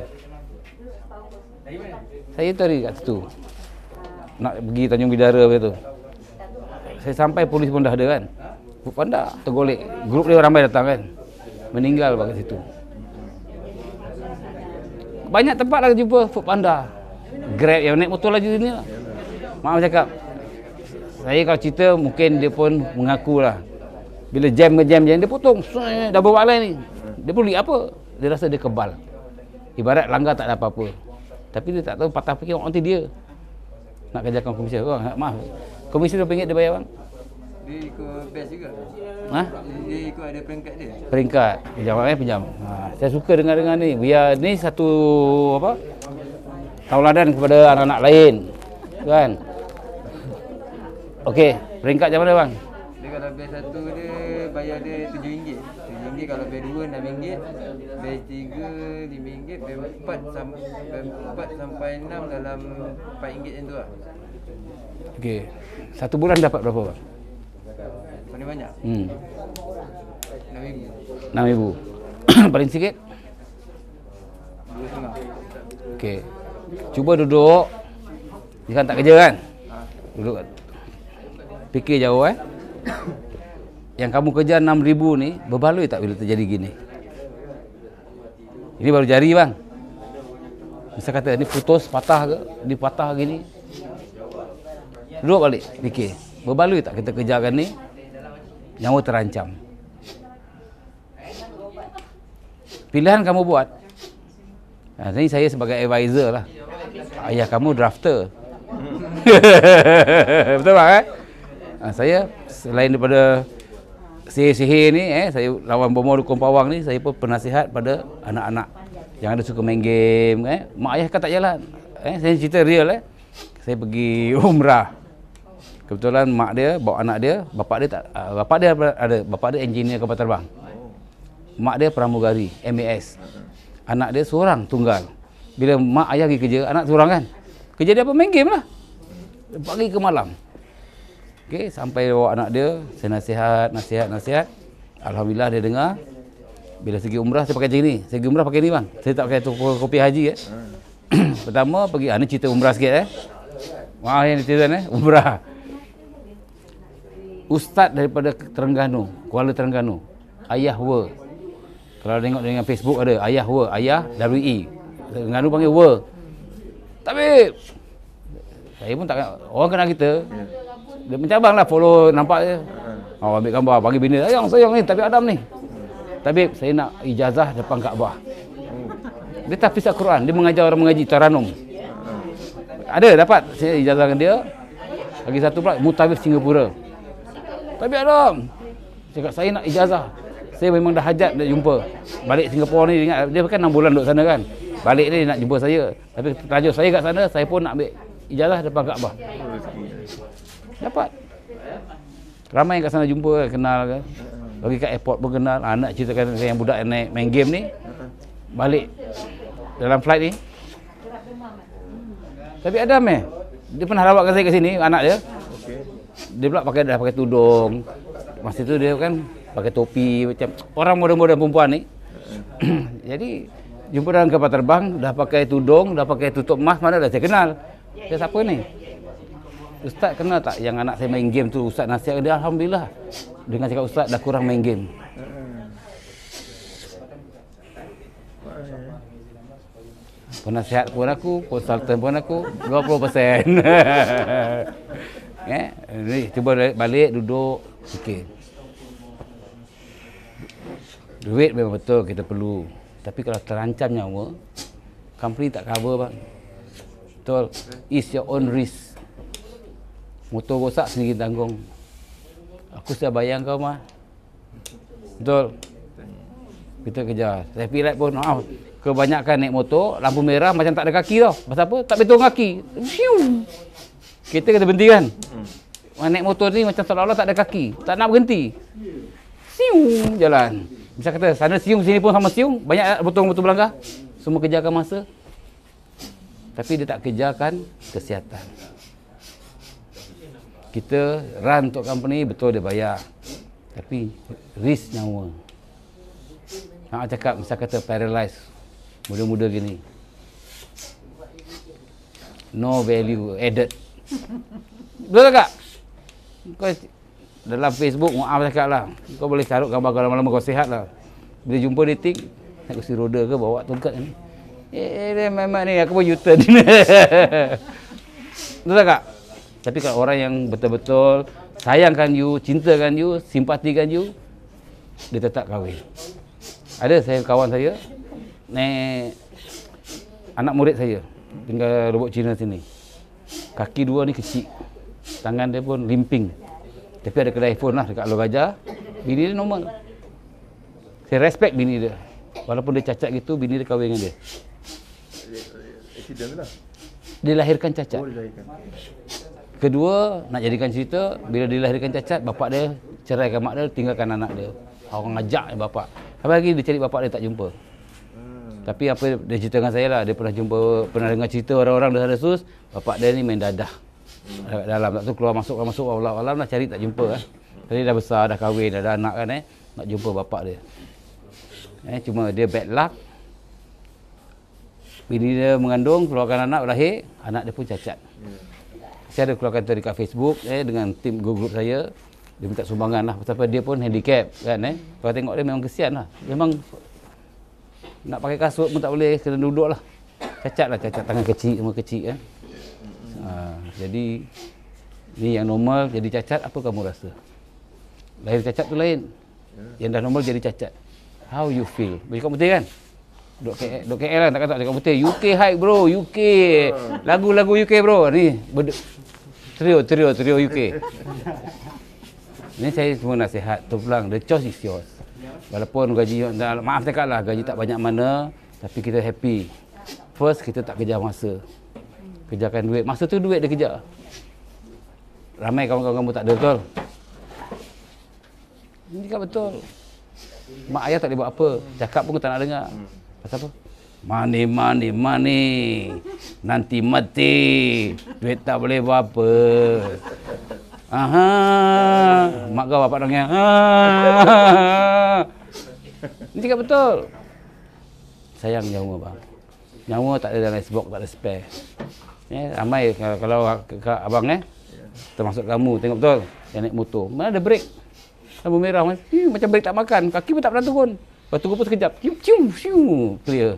Saya tadi kat situ. Nak pergi Tanjung Bidara begitu. Saya sampai polis pun dah ada kan. Foodpanda tergolek. Grup dia ramai datang kan. Meninggal kat situ. Banyak tempat lah jumpa Foodpanda. Grab yang naik motor laju ni lah. Maaf cakap. Saya kalau cerita mungkin dia pun mengakulah. Bila jam dia potong. Dah bawa line ni. Dia pun lihat apa? Dia rasa dia kebal. Ibarat langgar tak ada apa-apa. Tapi dia tak tahu patah fikir nanti dia nak kejarkan komisi. Maaf. Komisi RM2 dia bayar bang? Dia ikut best juga. Dia ikut ada peringkat dia. Peringkat. Pinjam. Saya suka dengar-dengar ni. Biar ni satu apa? Tauladan kepada anak-anak lain. Kan? Okey, peringkat macam mana bang? Dia kalau best 1 dia bayar dia RM7. RM7 kalau best 2 RM6. Best 3 RM5. Best 4 sampai 6 dalam RM4 macam tu lah. Okey. Satu bulan dapat berapa bang? Paling banyak? RM6,000. RM6,000. Paling sikit? RM2,500. Okey. Cuba duduk. Dia kan tak kerja kan? Duduk. Fikir jauh Yang kamu kerja 6,000 ni berbaloi tak bila terjadi gini? Ini baru jari bang. Bisa kata ni putus, patah ke? Ni patah gini. Duduk balik, fikir. Berbaloi tak kita kerjakan ni? Nyawa terancam. Pilihan kamu buat. Ini saya sebagai advisor lah. Ayah kamu drafter. Betul bang saya selain daripada sihir-sihir ni saya lawan bomoh dukun pawang ni, saya pun penasihat pada anak-anak yang ada suka main game mak ayah kan tak jalan. Saya cerita real saya pergi umrah. Kebetulan mak dia bawa anak dia, bapak dia tak, bapak dia ada, bapak dia engineer kapal terbang. mak dia pramugari, MAS. Anak dia seorang tunggal. Bila mak ayah pergi kerja, anak seorang kan. Kerja dia apa? Main game lah. Pagi ke malam. Okey, sampai bawa anak dia, saya nasihat. Alhamdulillah dia dengar. Bila segi umrah saya pakai macam ni. Segi umrah pakai ni bang. Saya tak pakai kopi haji Pertama pergi, ni cerita umrah sikit Wah yang cerita umrah. Ustaz daripada Terengganu, Kuala Terengganu. Ayah Wa. Kalau tengok dengan Facebook ada Ayah Wa, Ayah WE. Terengganu panggil Wa. Tapi saya pun tak orang kenal kita. Dia mencabang lah follow nampak je. Ambil gambar bagi bini. Sayang ni tapi Adam ni. Tapi saya nak ijazah depan Kaabah. Dia tahfiz Al-Quran, dia mengajar orang mengaji Taranum. Ada dapat saya ijazahkan dia. Lagi satu pula mutawif Singapura. Tapi Adam cakap saya nak ijazah. Saya memang dah hajat nak jumpa. Balik Singapura ni ingat dia kan 6 bulan duduk sana kan. Balik ni nak jumpa saya. Tapi tajuk saya kat sana, saya pun nak ambil ijazah depan Kaabah. Dapat. Ramai yang kat sana jumpa, kenal kan. Pergi kat airport pun kenal. Nak ceritakan yang budak yang naik main game ni. Balik dalam flight ni. Tapi Adam dia pernah rawatkan saya kat sini, anak dia. Dia pula dah pakai tudung. Masa tu dia kan pakai topi macam orang moden-moden perempuan ni. Jadi jumpa dalam kapal terbang, dah pakai tudung, dah pakai tutup mask, mana dah saya kenal. Saya siapa ni? Ustaz kenal tak yang anak saya main game tu? Ustaz nasihat dia, alhamdulillah. Dengan cakap Ustaz dah kurang main game. Penasihat pun aku, konsultan pun aku 20%. Ni cuba balik duduk fikir. Duit memang betul kita perlu. Tapi kalau terancam nyawa, company tak cover bang. Betul. It's your own risk. Motor rosak sendiri tanggung. Aku sudah bayang kau mah. Betul. Kita kejar. Traffic light pun kebanyakan naik motor, lampu merah macam tak ada kaki tau. Pasal apa? Tak betul kaki. Kita kena berhenti kan. Naik motor ni macam seolah-olah tak ada kaki. Tak nak berhenti. Siung jalan. Bisa kata sana siung, sini pun sama siung. Banyak motor-motor belanggar. Semua kejarkan masa. Tapi dia tak kejarkan kesihatan. Kita run untuk company, betul dia bayar. Tapi risk nyawa. Nak cakap, misal kata paralyzed. Muda-muda gini. No value added. Betul tak? Kau dalam Facebook, maaf cakap lah. Kau boleh carut gambar kau lama-lama kau sihat lah. Bila jumpa dating, naik kursi roda ke, bawa tongkat ni. Memang ni, aku pun U-turn. Betul tak? Tapi kalau orang yang betul-betul sayangkan you, cintakan you, simpatikan you, dia tetap kahwin. Ada saya kawan saya, anak murid saya, tinggal robot Cina sini. Kaki dua ni kecil, tangan dia pun limping. Tapi ada kedai iPhone lah dekat Alor Gajah. Bini dia normal. Saya respect bini dia. Walaupun dia cacat gitu, bini dia kahwin dengan dia. Accident lah. Dia lahirkan cacat. Oh, dilahirkan. Kedua, nak jadikan cerita, bila dilahirkan cacat, bapak dia ceraikan mak dia, tinggalkan anak dia. Orang ajak bapak. Habis lagi dia cari bapak dia tak jumpa. Tapi apa dia ceritakan saya lah, dia pernah dengar cerita orang-orang dah sus, bapak dia ni main dadah. Dalam tak tu keluar masuk Allah nak cari tak jumpa kan. Tadi dah besar, dah kahwin, dah ada anak kan nak jumpa bapak dia. Cuma dia bad luck. Bini dia mengandung, keluarkan anak, lahir, anak dia pun cacat. Saya ada keluarkan tu dekat Facebook dengan tim grup saya. Dia minta sumbangan lah. Pasal dia pun handicap kan Kalau tengok dia memang kesian lah. Memang nak pakai kasut pun tak boleh, kena duduk lah. Cacat lah, cacat tangan kecil, semua kecil kan. Jadi ni yang normal jadi cacat, apa kamu rasa? Lahir cacat tu lain. Yang dah normal jadi cacat. How you feel? Bercakap putih kan? Duk KL kan, tak kata cakap putih. UK hype bro, UK. Lagu-lagu UK bro. Ni trio UK. Ni saya cuma nasihat, terpulang, the choice is yours. Walaupun gaji, maaf cakap lah, gaji tak banyak mana, tapi kita happy. First, kita tak kejar masa. Kejarkan duit. Masa tu duit dia kejar. Ramai kawan-kawan kamu tak ada, betul? Ini kan betul. Mak ayah tak boleh buat apa. Cakap pun tak nak dengar. Pasal apa? Money. Nanti mati. Duit tak boleh buat apa. Aha. Mak kau bapak dongeng. Ini cakap betul. Sayang nyawa bang. Nyawa tak ada dalam icebox, tak ada spare. Ramai kalau abang termasuk kamu tengok betul yang naik motor. Mana ada brake? Lampu merah macam brake tak makan. Kaki pun tak pernah turun. Lepas turun pun sekejap. Clear.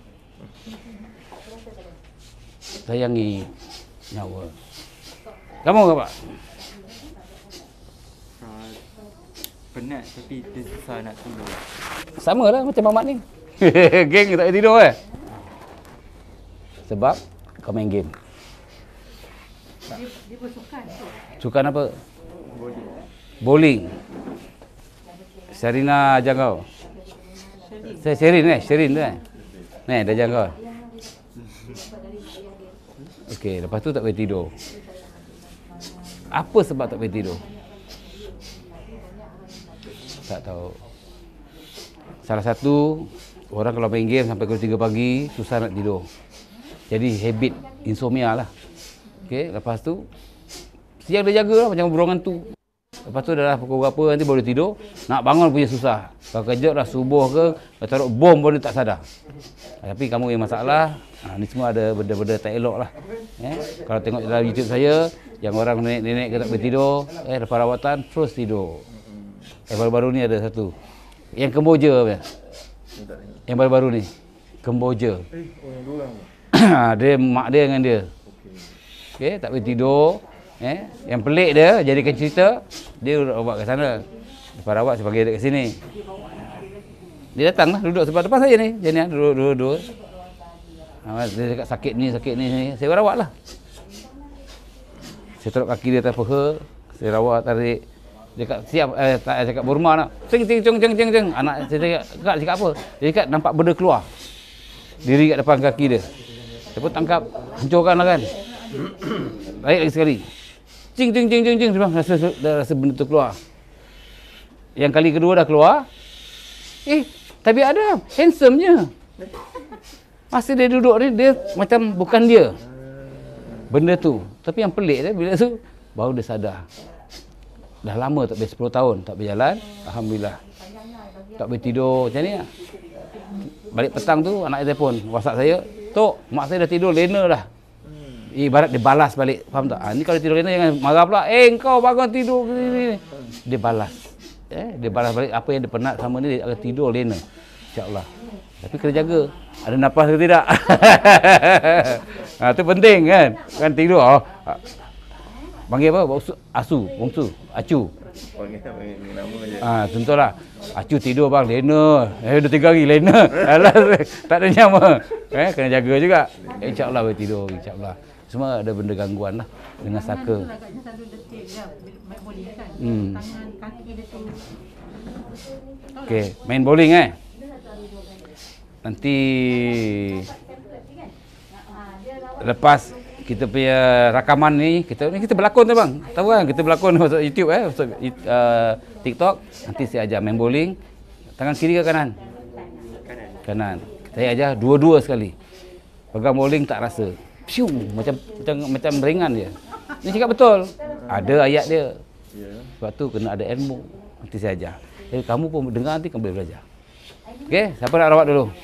Sayangi nyawa. Kamu ke Pak? Penat tapi dia susah nak tidur. Sama lah macam Mamat ni. Geng tak boleh tidur sebab kau main game. Dia bersukan. Sukan apa? Bowling. Sarina ajar kau. Sherin tu Ni dah ajar kau. Okey, lepas tu tak boleh tidur. Apa sebab tak boleh tidur? Tak tahu. Salah satu, orang kalau main game sampai pukul 3 pagi, susah nak tidur. Jadi habit insomnia lah. Okey, lepas tu siang dia jaga lah macam burung hantu. Lepas tu dah pukul berapa nanti baru tidur, nak bangun punya susah. Kalau kejut dah subuh ke, taruh bom pun dia tak sadar. Tapi kamu yang masalah, ni semua ada benda-benda tak elok lah. Kalau tengok dalam YouTube saya, yang orang nenek-nenek ke tak boleh tidur, lepas rawatan terus tidur. Baru-baru ni ada satu. Yang Kemboja punya. Yang baru-baru ni. Kemboja. Dia mak dia dengan dia. Okey, tak boleh tidur. Yang pelik dia jadikan cerita, dia rawat kat sana. Lepas rawat saya panggil dia kat sini. Dia datang lah duduk sebelah depan saya ni. Jadi duduk. Dia cakap sakit ni. Saya rawat lah. Saya taruh kaki dia atas paha. Saya rawat, tarik. Dia cakap siap, cakap Burma nak. Ceng. Anak saya cakap apa? Dia cakap nampak benda keluar. Diri kat depan kaki dia. Dia pun tangkap, hancurkan lah kan. Tarik lagi sekali. Cing. Dah rasa benda tu keluar. Yang kali kedua dah keluar. Tapi ada handsome-nya. Masa dia duduk ni, dia macam bukan dia. Benda tu. Tapi yang pelik dia, bila tu, baru dia sadar. Dah lama tak boleh 10 tahun tak berjalan. Alhamdulillah. Tak boleh tidur macam ni lah. Balik petang tu, anak dia telefon. WhatsApp saya, Tok, mak saya dah tidur, lena dah. Ibarat dia balas balik. Faham tak? Ni kalau tidur lena jangan marah pula. Kau bangun tidur. Dia balas. Dia balas balik apa yang dia penat sama ni, dia akan tidur lena. InsyaAllah. Tapi kena jaga. Ada nafas ke tidak? Itu penting kan? Kan tidur. Panggil apa? Asu, bongsu, acu. Panggil nama aja. Contohlah. Acu tidur bang, lena. Dah 3 hari lena. Alas, tak ada nyawa. Kena jaga juga. InsyaAllah boleh tidur, insyaAllah. Semua ada benda gangguan lah dengan saka. Agaknya selalu detik dia main bowling kan. Tangan, kaki dia tu. Okey, main bowling nanti lepas kita punya rakaman ni, kita berlakon tu bang. Tahu kan kita berlakon masuk YouTube masuk TikTok. Nanti saya ajar main bowling. Tangan kiri ke kanan? Kanan. Saya ajar dua-dua sekali. Pegang bowling tak rasa. Piu, macam ringan dia. Ni cakap betul. Ada ayat dia. Sebab tu kena ada ilmu. Nanti saya ajar. Jadi kamu pun dengar nanti kamu boleh belajar. Okey, siapa nak rawat dulu?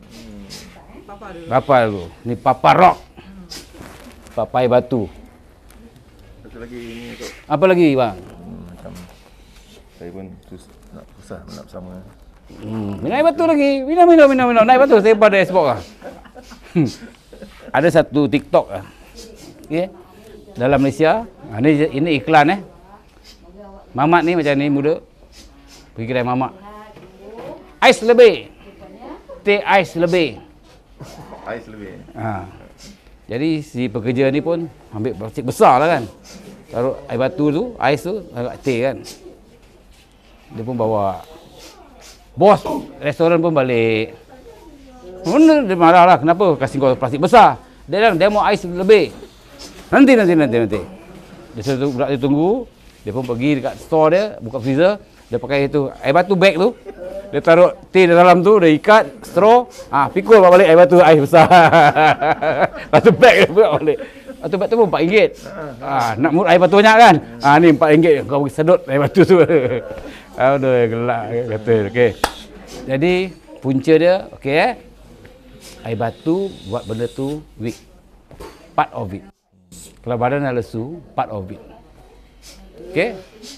Papa dulu. Ni Papa Rock. Papai batu. Satu lagi ni untuk apa lagi bang? Macam saya pun nak susah nak bersama. Naik batu lagi. Minum. Naik batu. Saya pada Xbox lah. Ada satu TikTok lah. Okay. Dalam Malaysia. Ini iklan Mamat ni macam ni muda. Pergi kedai Mamat. Ais lebih. Teh ais lebih. Ais lebih. Jadi si pekerja ni pun ambil plastik besar lah kan. Taruh air batu tu, ais tu, taruh teh kan. Dia pun bawa. Bos restoran pun balik. Dia marah lah, kenapa kasih kau plastik besar? Dia mau ais lebih. Nanti. Dia suruh budak dia tunggu. Dia pun pergi dekat store dia, buka freezer. Dia pakai itu air batu bag tu. Dia taruh tin dalam tu, dia ikat straw, pikul balik air batu, air besar. Lepas tu bag dia buat balik. Lepas tu bag tu pun RM4. Nak murah air batu banyak kan? Ni RM4 kau pergi sedut air batu tu. Aduh, gelak kata. Okey. Jadi punca dia, okey air batu buat benda tu weak. Part of it. Kalau badan dah lesu, part of it. Okey?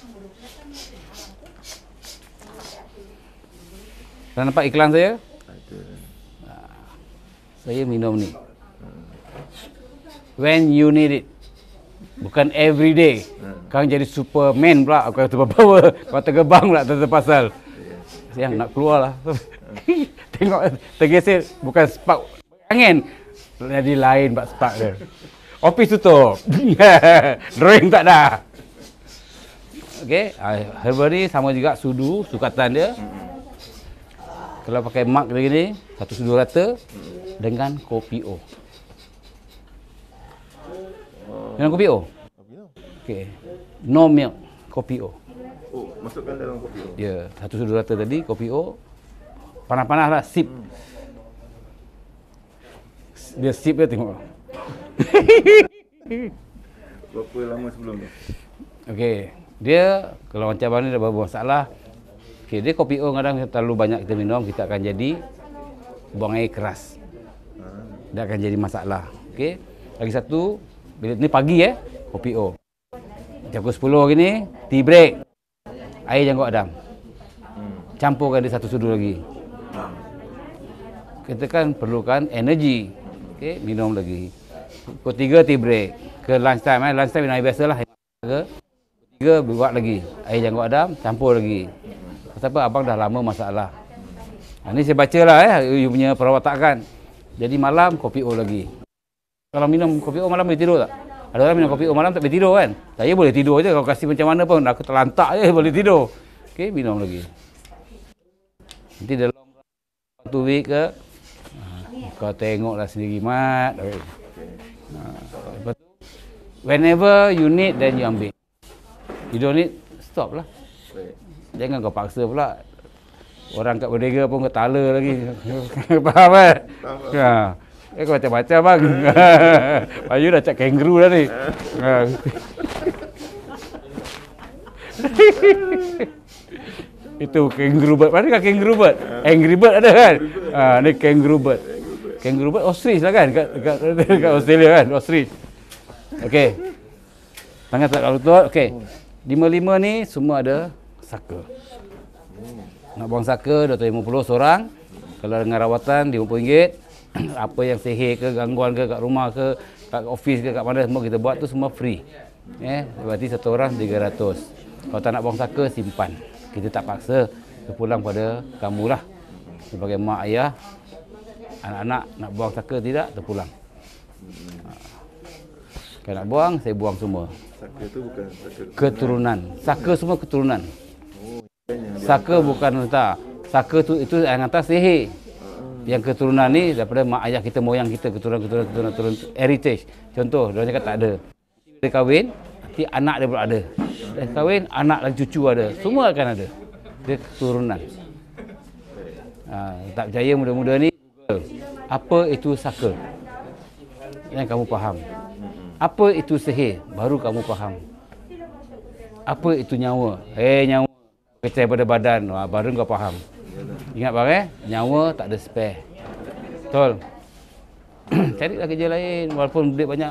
Dah nampak iklan saya? Saya minum ni. When you need it. Bukan every day. Kau jadi Superman pula. Kau super power. Kau tergebang pula terpasal. Sayang nak keluar lah. Tengok tergeser. Bukan spark angin. Jadi lain bak spark dia. Office tutup. Drawing tak ada. Okey. Herbal ni sama juga sudu. Sukatan dia. Kalau pakai mark dia gini, satu sudu rata dengan kopi O. Dengan kopi O? Okey. No milk, kopi O. Oh, masukkan dalam kopi O. Ya, satu sudu rata tadi, kopi O. Panas-panas lah, sip. Dia sip dia tengok. Berapa lama sebelum tu? Okey. Dia, kalau macam mana dah bermasalah, okey, dia kopi O kadang terlalu banyak kita minum, kita akan jadi buang air keras. Dia akan jadi masalah. Okey. Lagi satu, bila ni pagi kopi O. Jam 10 gini, tea break. Air janggut Adam. Campurkan dia satu sudu lagi. Kita kan perlukan energi. Okey, minum lagi. Pukul 3 tea break. Ke lunch time lunch time minum air biasalah. Ke 3 buat lagi. Air janggut Adam, campur lagi. Sebab abang dah lama masalah. Ni saya bacalah you punya perwatakan. Jadi malam kopi O lagi. Kalau minum kopi O malam boleh tidur tak? Ada orang minum kopi O malam tak boleh tidur kan? Saya boleh tidur je. Kalau kasih macam mana pun aku terlantak je boleh tidur. Okey, minum lagi. Nanti dalam 1 week ke kau tengoklah sendiri mat. Lepas tu whenever you need then you ambil. You don't need, stop lah. Jangan kau paksa pula. Orang kat Berdega pun ketala lagi. Faham kan? Kau macam-macam bang. Bayu dah cak kangaroo dah ni. Itu kangaroo bird. Mana kan kangaroo bird? Angry bird ada kan? Ni kangaroo bird. Kangaroo bird ostrich lah kan? Kat Australia kan? Ostrich. Okey. Tangan tak kalau tuat. Okey. 55 ni semua ada saka. Nak buang saka RM250 seorang. Kalau dengan rawatan RM50. Apa yang sihir ke, gangguan ke kat rumah ke, kat office ke, kat mana semua kita buat tu semua free. Berarti satu orang RM300. Kalau tak nak buang saka, simpan. Kita tak paksa, terpulang pada kamulah. Sebagai mak ayah, anak-anak nak buang saka tidak, terpulang. Kalau nak buang, saya buang semua. Saka tu bukan saka keturunan. Saka semua keturunan. Saka bukan tak. Saka tu itu yang atas sihir. Yang keturunan ni daripada mak ayah kita, moyang kita, keturunan heritage. Contoh, dia cakap tak ada. Dia kahwin, nanti anak dia pula ada. Dia kahwin, anak lagi cucu ada. Semua akan ada. Dia keturunan. Tak percaya muda-muda ni, Google. Apa itu saka? Yang kamu faham. Apa itu sihir? Baru kamu faham. Apa itu nyawa? Nyawa. Kecil pada badan. Baru kau faham. Ingat bang nyawa tak ada spare. Betul. Carilah kerja lain walaupun duit banyak.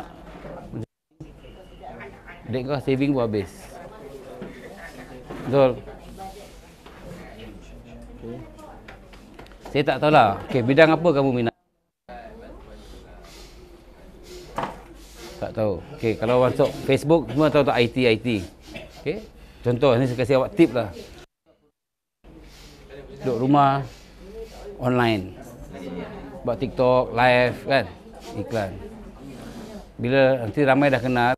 Duit kau saving pun habis. Betul. Saya tak tahulah. Okey, bidang apa kamu minat? Tak tahu. Okey, kalau masuk Facebook semua tahu tak IT. Okey. Contoh ni saya kasih awak tip lah. Duduk rumah online. Buat TikTok, live kan, iklan. Bila nanti ramai dah kenal,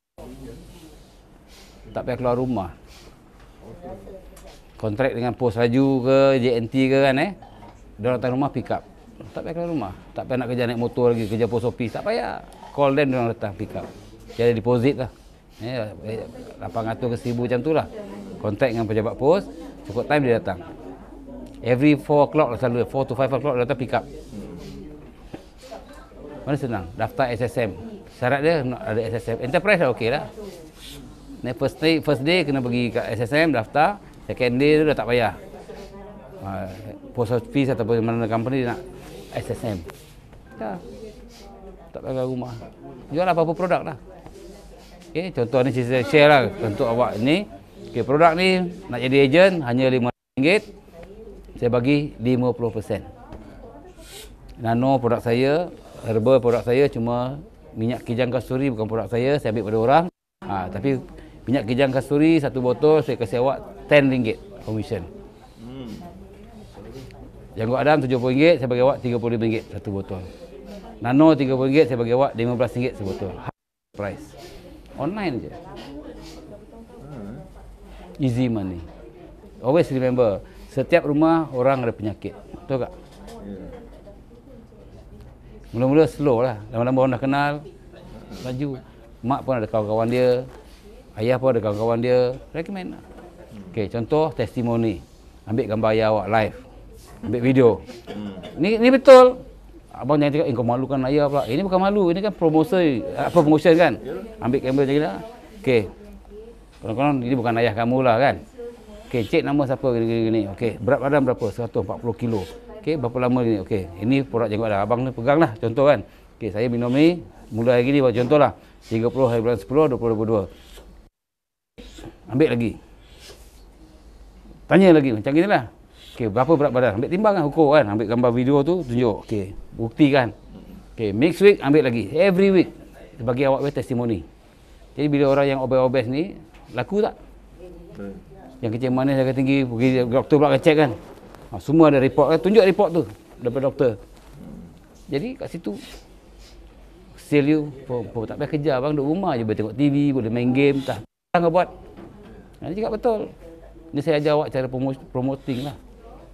tak payah keluar rumah. Kontrak dengan Pos Raju ke, JNT ke kan dia datang rumah pick up. Tak payah keluar rumah. Tak payah nak kerja naik motor lagi, kerja post office. Tak payah. Call them, dia orang datang pick up. Dia ada deposit lah. 800 ke 1000 macam tu lah. Kontrak dengan pejabat pos, cukup time dia datang. Every 4 o'clock lah selalu, 4 to 5 o'clock datang pick up. Mana senang, daftar SSM. Syarat dia nak ada SSM. Enterprise dah okey lah. First day kena pergi kat SSM daftar. Second day tu dah tak payah. Post office ataupun mana company dia nak SSM. Dah. Tak payah rumah. Jual apa-apa produk lah. Okay, contoh ni saya share lah untuk awak ni. Okay, produk ni nak jadi ejen hanya RM5. Saya bagi 50%. Nano produk saya, herbal produk saya, cuma minyak kijang kasturi bukan produk saya ambil pada orang. Tapi minyak kijang kasturi satu botol saya kasih awak RM10 commission. Janggut Adam RM70, saya bagi awak RM35 satu botol. Nano RM30, saya bagi awak RM15 sebotol. Price. Online je. Easy money. Always remember, setiap rumah orang ada penyakit. Betul tak? Mula-mula slow lah. Lama-lama orang dah kenal, laju. Mak pun ada kawan-kawan dia, ayah pun ada kawan-kawan dia, recommend lah. Okay, contoh testimoni. Ambil gambar ayah awak live. Ambil video. Ni betul. Abang jangan cakap, kau malukan ayah pula. Ini bukan malu, ini kan promotion kan. Ambil kamera macam ni lah. Okay. Konon-konon ini bukan ayah kamu lah kan. Okay, cek nama siapa gini-gini. Okay, berat badan berapa? 140 kilo. Okay, berapa lama gini? Okay, ini produk janggut dah. Abang ni pegang lah, contoh kan. Okay, saya minum ni, mulai hari ni, contoh lah. 30 hari bulan 10, 2022. Ambil lagi. Tanya lagi, macam gini lah. Okay, berapa berat badan? Ambil timbang kan, ukur kan. Ambil gambar video tu, tunjuk. Okay, buktikan. Okay, next week ambil lagi. Every week. Bagi awak testimoni. Jadi bila orang yang obes-obes ni, laku tak? Yang kecil manis, yang tinggi, pergi doktor pula check kan. Semua ada report kan. Tunjuk report tu daripada doktor. Jadi kat situ, sell you. Tak payah kerja abang, duduk rumah je. Boleh tengok TV, boleh main game. Tak apa buat. Dia cakap betul. Ni saya ajar awak cara promoting lah.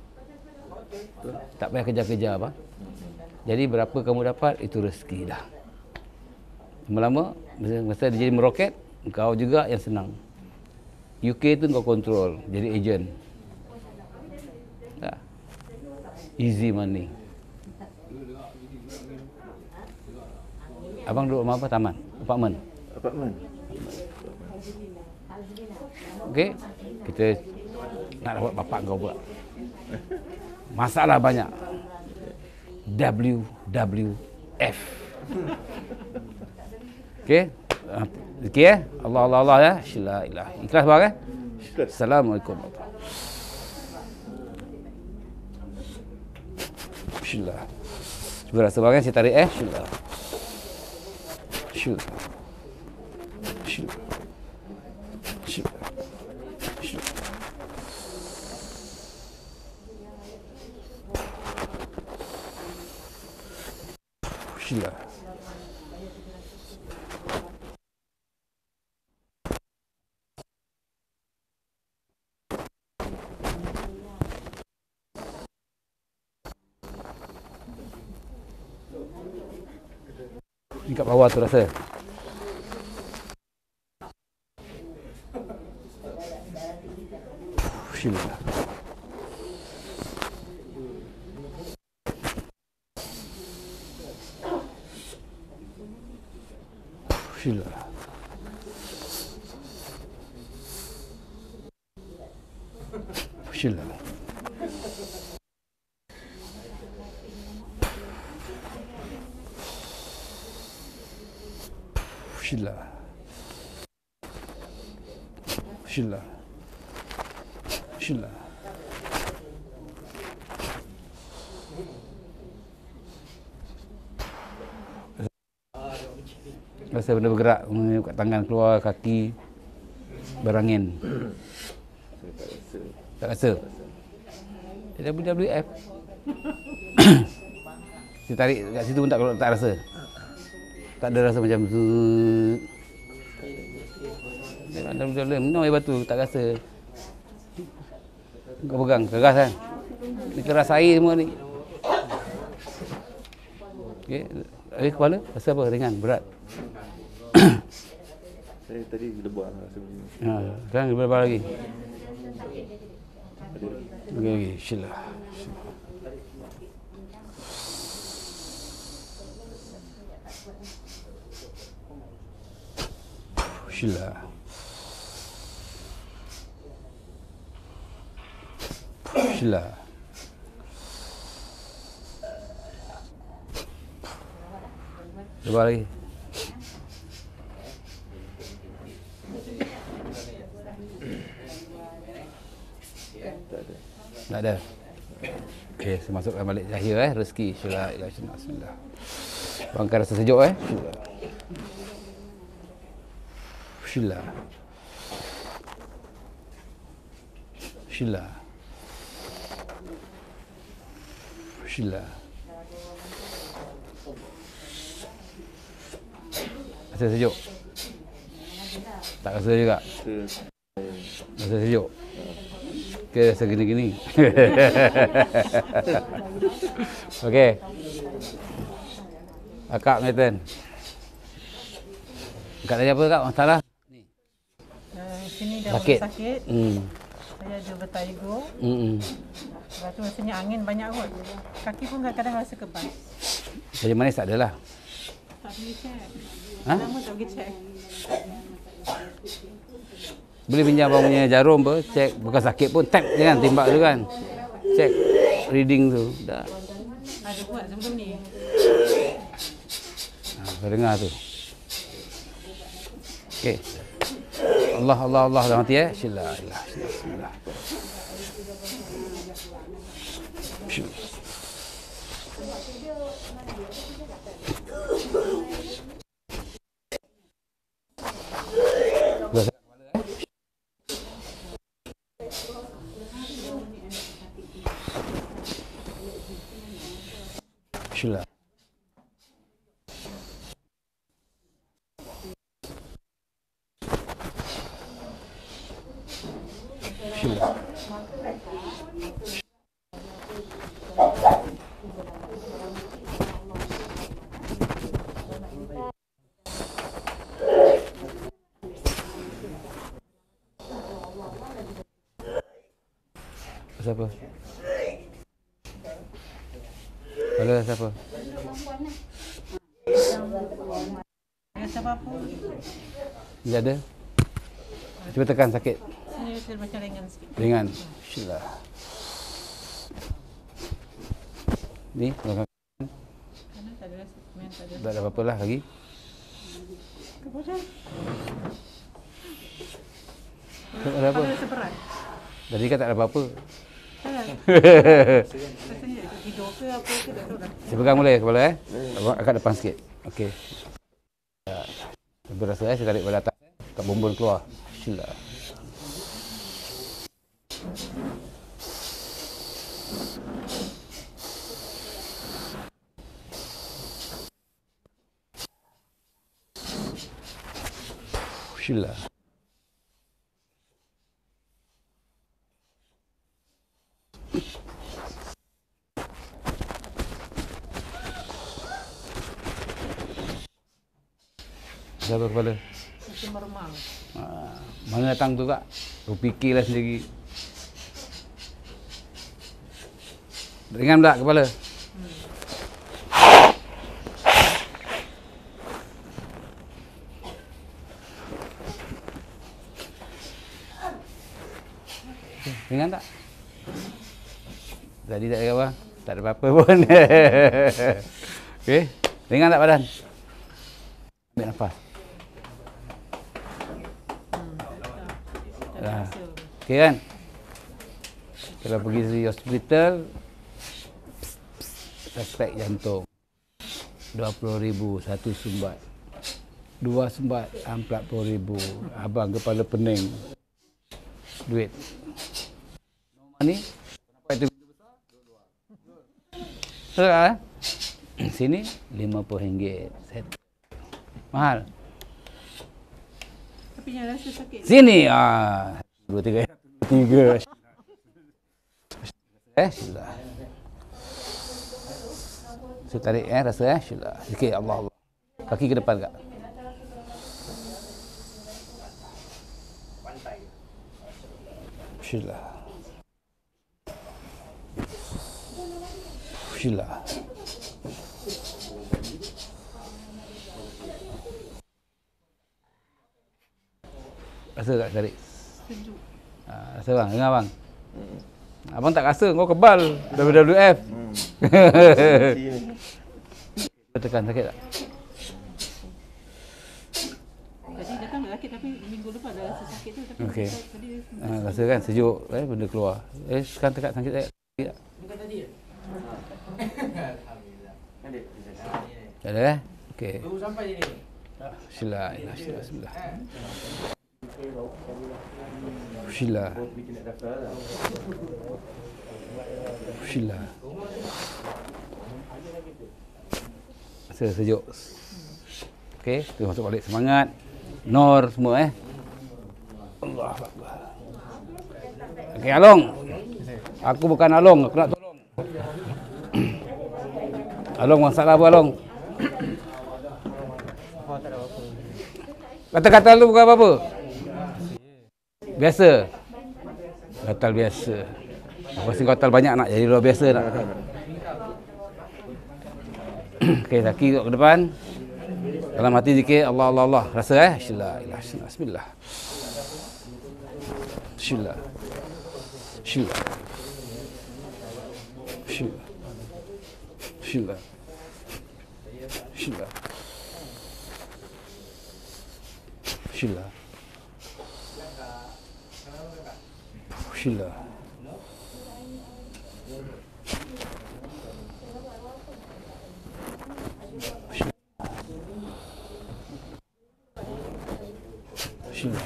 Tak payah kerja-kerja abang. Jadi berapa kamu dapat, itu rezeki dah. Lama-lama, masa dia jadi meroket, kau juga yang senang. UK tu kau kontrol, jadi ejen. Easy money. Abang duduk rumah apa? Taman? Apartmen? Apartmen. Okey, kita nak dapat bapak kau pula. Masalah banyak. WWF. Okey? Okey ya? Allah Allah Allah ya. La ilaha. Ikhlas bang eh? Assalamualaikum. Bismillah. Cuba rasa bang, saya tarik Bismillah. Bismillah. Bismillah. Bismillah. Bismillah. Ni kat bawah tu rasa. Bismillah. Bismillah. Bismillah. Bismillah. Bismillah. Bismillah. Rasa benda bergerak kat tangan, keluar kaki berangin. Tak rasa. WWF. Saya tarik kat situ pun tak rasa. Tak ada rasa macam tu. Minum air batu, tak rasa. Kau pegang, keras kan? Ni keras air semua ni. Okey, kepala rasa apa? Ringan, berat. Saya tadi lebat lah sebenarnya. Sekarang berapa lagi? Okey, insya-Allah. Bismillah. Bismillah. Coba lagi. Tak ada. Okey, saya masukkan balik zahir rezeki. Bismillah. Bangkai rasa sejuk Bismillah. Bismillah. Bismillah. Rasa sejuk? Tak rasa juga? Rasa sejuk? Ke rasa gini-gini? Okey. Akak Nathan. Akak tanya apa kak? Masalah? Sini dah sakit. Sakit. Saya ada vertigo. Lepas tu rasanya angin banyak kot. Kaki pun kadang-kadang rasa kebas. Jadi manis tak adalah? Tak pergi check. Ha? Lama tak pergi check. Boleh pinjam abang punya jarum apa, cek bukan sakit pun, tap je kan, timbak tu kan. Cek reading tu. Dah. Ada buat sebelum ni. Kau dengar tu. Okey. Allah Allah Allah dalam hati Bismillah. Bismillah. Bismillah. Bismillah. Bismillah. Siapa? Halo, siapa? Rasa apa-apa? Tidak ada. Cuba tekan sakit. Sini rasa macam ringan sikit. Ringan. Bismillah. Ni, Kanan tak ada rasa. Tak ada. tak ada apa-apa lah lagi. Kemudian. Tak ada apa. Kepala rasa berat. Tadi kan tak ada apa-apa. Tak ada. Rasanya tidur ke apa ke tak tahu dah. Saya pegang boleh kepala Abang angkat depan sikit. Okey. Ya. Berasa saya tarik pada atas. Tak bumbun keluar. Bismillah. Bismillah. Siapa kepala? Macam meremang. Mana datang tu kak? Kau fikirlah sendiri. Ringan tak kepala? Ringan tak? Tadi tak ada apa? Tak ada apa-apa pun. Okey, ringan tak badan? Ambil nafas. Okey kan? Kalau pergi di hospital, suspek jantung. 20,000 satu sumbat. 2 sumbat 40,000. Abang kepala pening. Duit. Nombor ni kenapa itu besar? Betul tak? Sini RM50. Set. Mahal. Tapi yang rasa sakit. Sini 2 3 3. Sudah. Saya tarik rasa sudah. Sikit Allah Allah. Kaki ke depan kak. Bismillah. Bismillah. Rasa tak tarik? Sejuk. Rasa bang, dengar bang. Abang tak rasa, kau kebal WWF. Tekan sakit tak? Tadi datang dah sakit tapi minggu lepas dah rasa sakit tu tapi Okey. tadi Rasa kan sejuk, benda keluar. Sekarang tekan sakit tak? Bukan tadi. Tak ada kan? Okey. Baru sampai je ni. Bismillah. Bismillah. Bismillah. Bismillah. Rasa sejuk. Okey, kita masuk balik semangat. Nur semua Allah Akbar. Okey, Along. Aku bukan Along, aku nak tolong. Along, masalah apa Along? Kata-kata lu bukan apa-apa? Biasa. Gatal biasa. Aku rasa gatal banyak nak jadi luar biasa nak. Okey, kaki duduk ke depan. Dalam hati zikir Allah Allah Allah. Rasa Bismillah. Bismillah. Bismillah. Bismillah. Bismillah. Bismillah. Bismillah. Bismillah. Bismillah. Bismillah.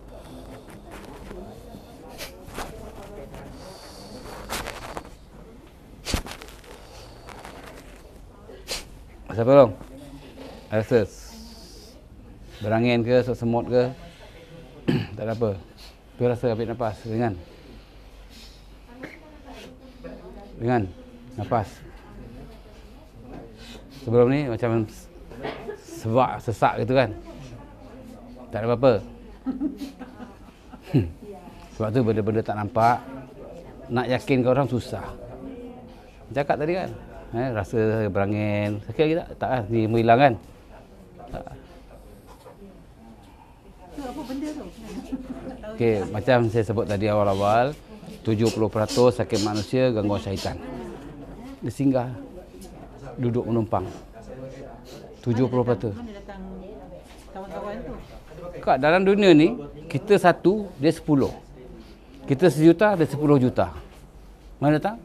Siapa dong? Rasa berangin ke, semut ke? Tak ada apa. Tu rasa ambil nafas ringan. Ringan. Nafas. Sebelum ni macam sesak gitu kan. Tak ada apa-apa. Sebab tu benda-benda tak nampak, nak yakin ke orang susah. Cakap tadi kan, rasa berangin. Sakit lagi tak? Tak kan? Dia hilang kan? Tak. tu apa benda tu? Okey, macam saya sebut tadi awal-awal, 70% sakit manusia gangguan syaitan. Dia singgah, duduk menumpang. 70%. Mana datang kawan-kawan tu? Kak, dalam dunia ni, kita satu, dia 10. Kita 1 juta, dia 10 juta. Mana datang?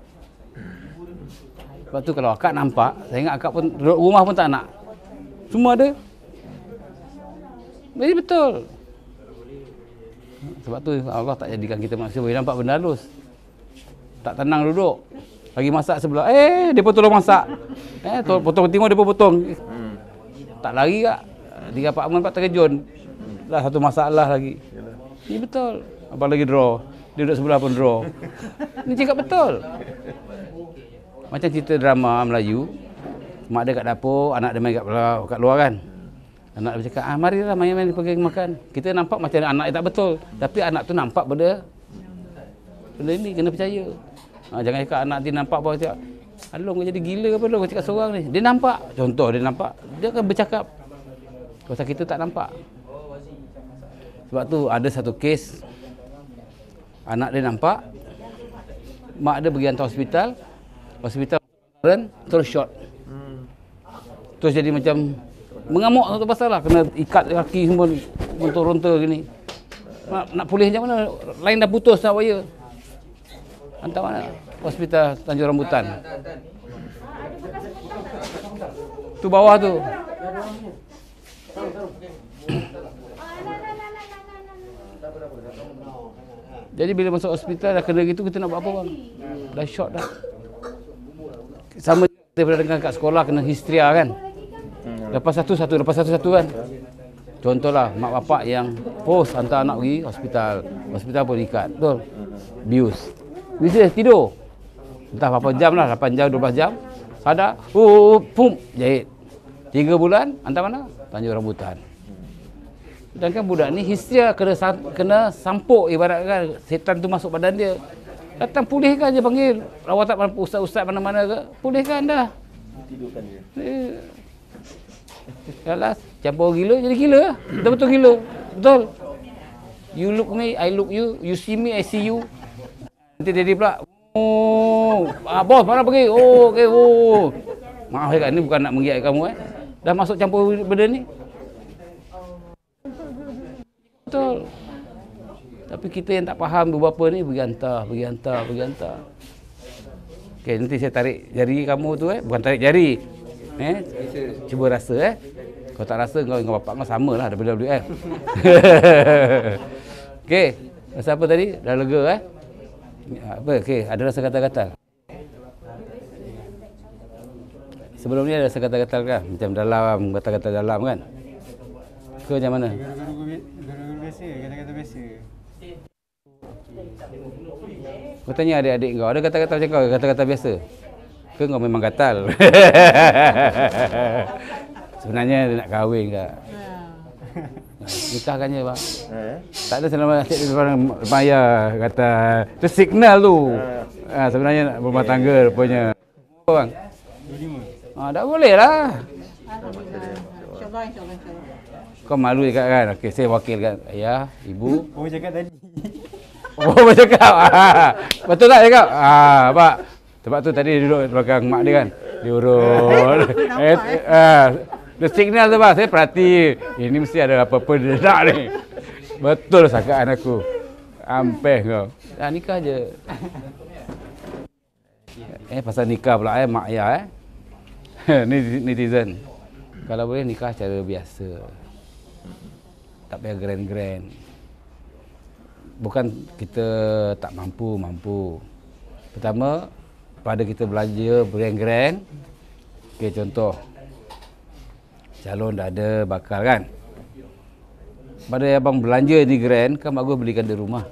Sebab tu kalau akak nampak, saya ingat akak pun duduk rumah pun tak nak. Semua ada. Jadi betul. Sebab tu Allah tak jadikan kita manusia boleh nampak benda halus. Tak tenang duduk. Lagi masak sebelah. Dia pun tolong masak. Potong timur dia pun potong. Tak lari kak. 3-4 menit terkejun. Dah satu masalah lagi. Ini betul. Abang lagi draw. Dia duduk sebelah pun draw. Ini cakap betul. Macam cerita drama Melayu. Mak dia kat dapur, anak dia main kat luar kan. Anak dia cakap, marilah main-main pergi makan. Kita nampak macam anak dia tak betul. Tapi anak tu nampak benda ini kena percaya. Jangan cakap anak dia nampak bahawa cakap, Along kau jadi gila apa Along? Kau cakap seorang ni. Dia nampak. Contoh dia nampak. Dia akan bercakap. Pasal kita tak nampak. Sebab tu ada satu kes. Anak dia nampak. Mak dia pergi hantar hospital. Hospital terus shot. Terus jadi macam mengamuk satu pasal lah. Kena ikat kaki semua ronta-ronta gini. Nak pulih macam mana? Lain dah putus dah wire. Hantar mana? Hospital Tanjung Rambutan. Tu bawah tu. Jadi bila masuk hospital dah kena gitu, kita nak buat apa bang? Dah shot dah. Sama kita pernah dengar kat sekolah kena histeria kan? Lepas satu kan? Contohlah mak bapak yang post hantar anak pergi hospital. Hospital pun ikat. Betul? Bius. Bisa tidur. Entah berapa jam lah, 8 jam, 12 jam. Sadar, pum, jahit. 3 bulan, hantar mana? Tanjung Rambutan. Sedangkan budak ni histeria kena sampuk ibaratkan setan tu masuk badan dia. Datang pulihkan je, panggil rawat tak mampu ustaz-ustaz mana-mana ke, pulihkan dah. Tidurkan dia. Yalah, campur gila jadi gila. Betul-betul gila. Betul. You look me, I look you. You see me, I see you. Nanti jadi pula, oh, bos mana pergi? Oh, okey, oh. Maaf ya, ni bukan nak menggiat kamu Dah masuk campur benda ni. Betul. Tapi kita yang tak faham beberapa ni pergi hantar. Okey, nanti saya tarik jari kamu tu bukan tarik jari. Cuba rasa Kau tak rasa kau dengan bapak kau samalah daripada WWF. Okey, rasa apa tadi? Dah lega Apa? Okey, ada rasa gatal-gatal. Sebelum ni ada rasa gatal-gatal kan? Macam dalam, gatal-gatal dalam kan? Ke macam mana? Guru-guru biasa, kata-kata biasa. Kau tanya adik-adik kau, ada kata-kata macam kau, kata-kata biasa? Ke kau memang gatal? Sebenarnya dia nak kahwin ke? Nikahkan je bang. Tak ada selama depan ayah kata, itu signal tu. Sebenarnya nak berumah tangga rupanya. Bang? 25. Tak boleh lah. InsyaAllah. Kau malu cakap kan? Okey, saya wakilkan ayah, ibu. Oh, cakap tadi. Oh, bercakap. Betul tak cakap? Pak. Sebab tu tadi dia duduk belakang mak dia kan. Dia urut. Dia signal tu bang, saya perhati. Ini mesti ada apa-apa dia nak ni. Betul sakaan aku. Ampeh kau. Nikah je. Pasal nikah pula mak ayah ni netizen. Kalau boleh nikah cara biasa. Tak payah grand-grand. Bukan kita tak mampu. Pertama, pada kita belanja grand-grand. Okey, contoh. Calon dah ada bakal kan. Pada abang belanja ni grand, kan bagus belikan di rumah.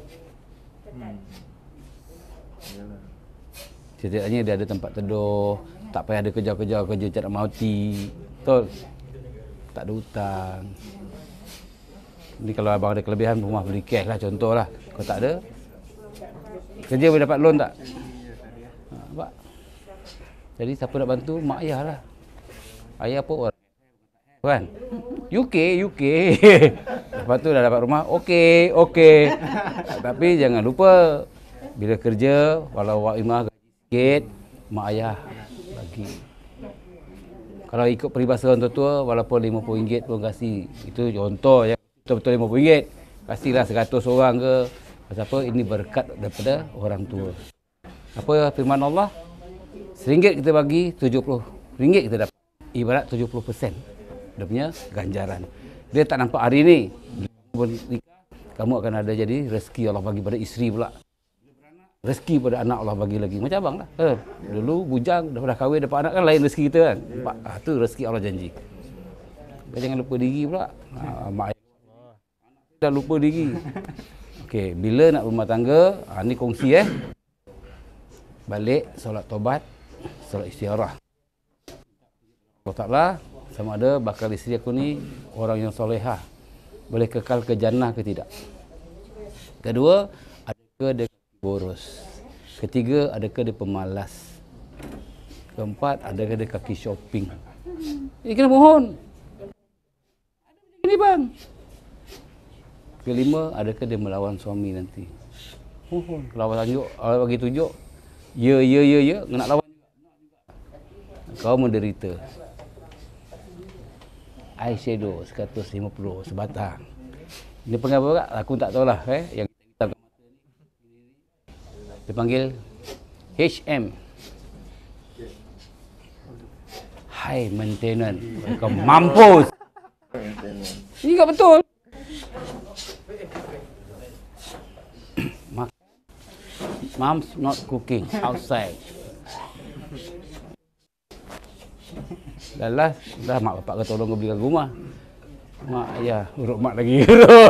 Setidaknya dia ada tempat teduh, tak payah ada kerja cari mauti. Betul? Tak ada hutang. Ni kalau abang ada kelebihan rumah beli cash lah contoh lah. Kalau tak ada, kerja boleh dapat loan tak? Nampak? Jadi siapa nak bantu? Mak ayah lah. Ayah pun orang kan? UK. Lepas tu dah dapat rumah, okey. Tapi jangan lupa, bila kerja, walau wak imah gaji sikit, mak ayah bagi. Kalau ikut peribahasa orang tua, walaupun RM50 pun kasih. Itu contoh ya. Betul-betul RM50. Kasihlah 100 orang ke. Pasal apa? Ini berkat daripada orang tua. Apa firman Allah? RM1 kita bagi, RM70 kita dapat. Ibarat 70% dia punya ganjaran. Dia tak nampak hari ni. Kamu akan ada jadi rezeki Allah bagi pada isteri pula. Rezeki pada anak Allah bagi lagi. Macam abang lah. Dulu bujang, dah kahwin, dapat anak kan lain rezeki kita kan. Nampak? Tu rezeki Allah janji. Jangan lupa diri pula. Mak ayah dah lupa diri. Okey, bila nak rumah tangga, ni kongsi balik, solat taubat, solat istiarah. Allah Ta'ala, sama ada bakal isteri aku ni orang yang solehah, boleh kekal ke jannah ke tidak. Kedua, adakah dia boros. Ketiga, adakah dia pemalas. Keempat, adakah dia kaki shopping. Ini kena mohon. Ini bang. Kelima, adakah dia melawan suami nanti. Mohon. Kalau awak tunjuk, awak bagi tunjuk, ya, nak lawan juga. Kau menderita. Eyeshadow 150 sebatang. Dia panggil apa? Aku tak tahulah yang kita mata ni. Dia panggil HM. High maintenance. Kau mampus. Ini tak betul. Mom's not cooking outside. Dah mak bapak kau tolong kau belikan rumah. Mak ayah urut mak lagi.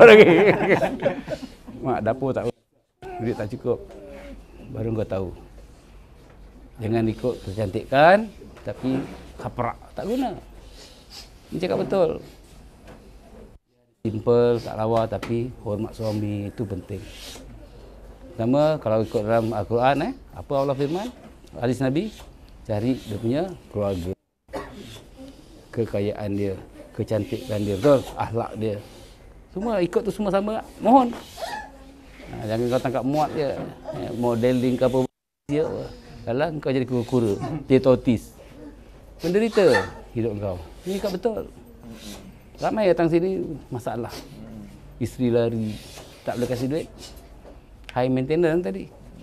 Mak dapur tak duit tak cukup. Baru kau tahu. Jangan ikut kecantikan tapi kaprak tak guna. Ini cakap betul. Simple, tak lawa tapi hormat suami itu penting. Pertama, kalau ikut dalam Al-Quran, apa Allah firman? Hadis Nabi, cari dia punya keluarga. Kekayaan dia, kecantikan dia, betul? Akhlak dia. Semua ikut tu semua sama. Mohon. Jangan kau tangkap muat dia. Modeling ke apa dia. Kalau kau jadi kura-kura, dia tortis. Menderita hidup kau. Ini kat betul. Ramai datang sini masalah. Isteri lari, tak boleh kasih duit. High maintenance tadi.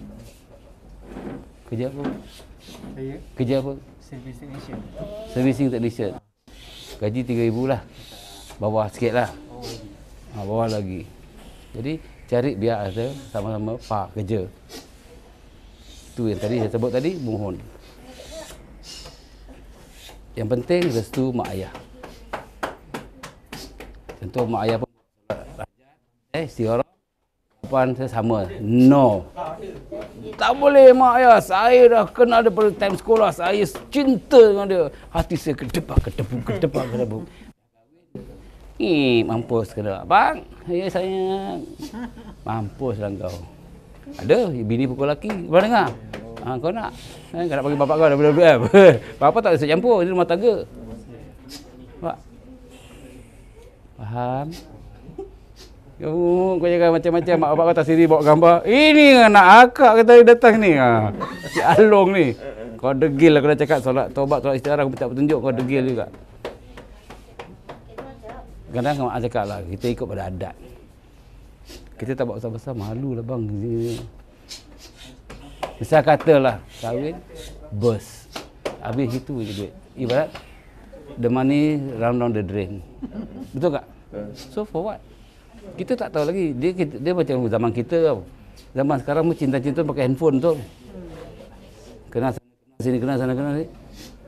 Kerja apa? Saya Kerja apa? service technician. Servicing technician. Gaji 3,000 lah. Bawah sikit lah. Bawah lagi. Jadi cari biar ada sama-sama kerja. Tu yang tadi saya sebut tadi, mohon. Yang penting restu mak ayah. Contoh mak ayah pun istiarah depan saya sama. No. Tak boleh mak ayah. Saya dah kenal daripada time sekolah. Saya cinta dengan dia. Hati saya kedebak. Mampus kena. Bang, ya sayang. Mampuslah kau. Ada bini pukul lelaki. Kau dengar? Kau nak? Kau nak panggil bapak kau dah WWF. Bapak tak bisa campur. Ini rumah tangga. Pak. Faham? Kau jangan macam-macam. Mak bapak kau tak sendiri bawa gambar. Ini anak akak kata datang ni. Si Along ni. Kau degil lah. Kau dah cakap solat taubat, solat istiarah. Kau minta petunjuk. Kau degil juga. Kadang-kadang mak cakap lah. Kita ikut pada adat. Kita tak buat besar-besar. Malu lah bang. Misal katalah kahwin, bus. Habis itu je duit. Ibarat the money run down the drain. Betul tak? So for what? Kita tak tahu lagi. Dia macam zaman kita tau. Zaman sekarang pun cinta-cinta pakai handphone tu. Kenal sana, sini, kenal sana, kenal sini.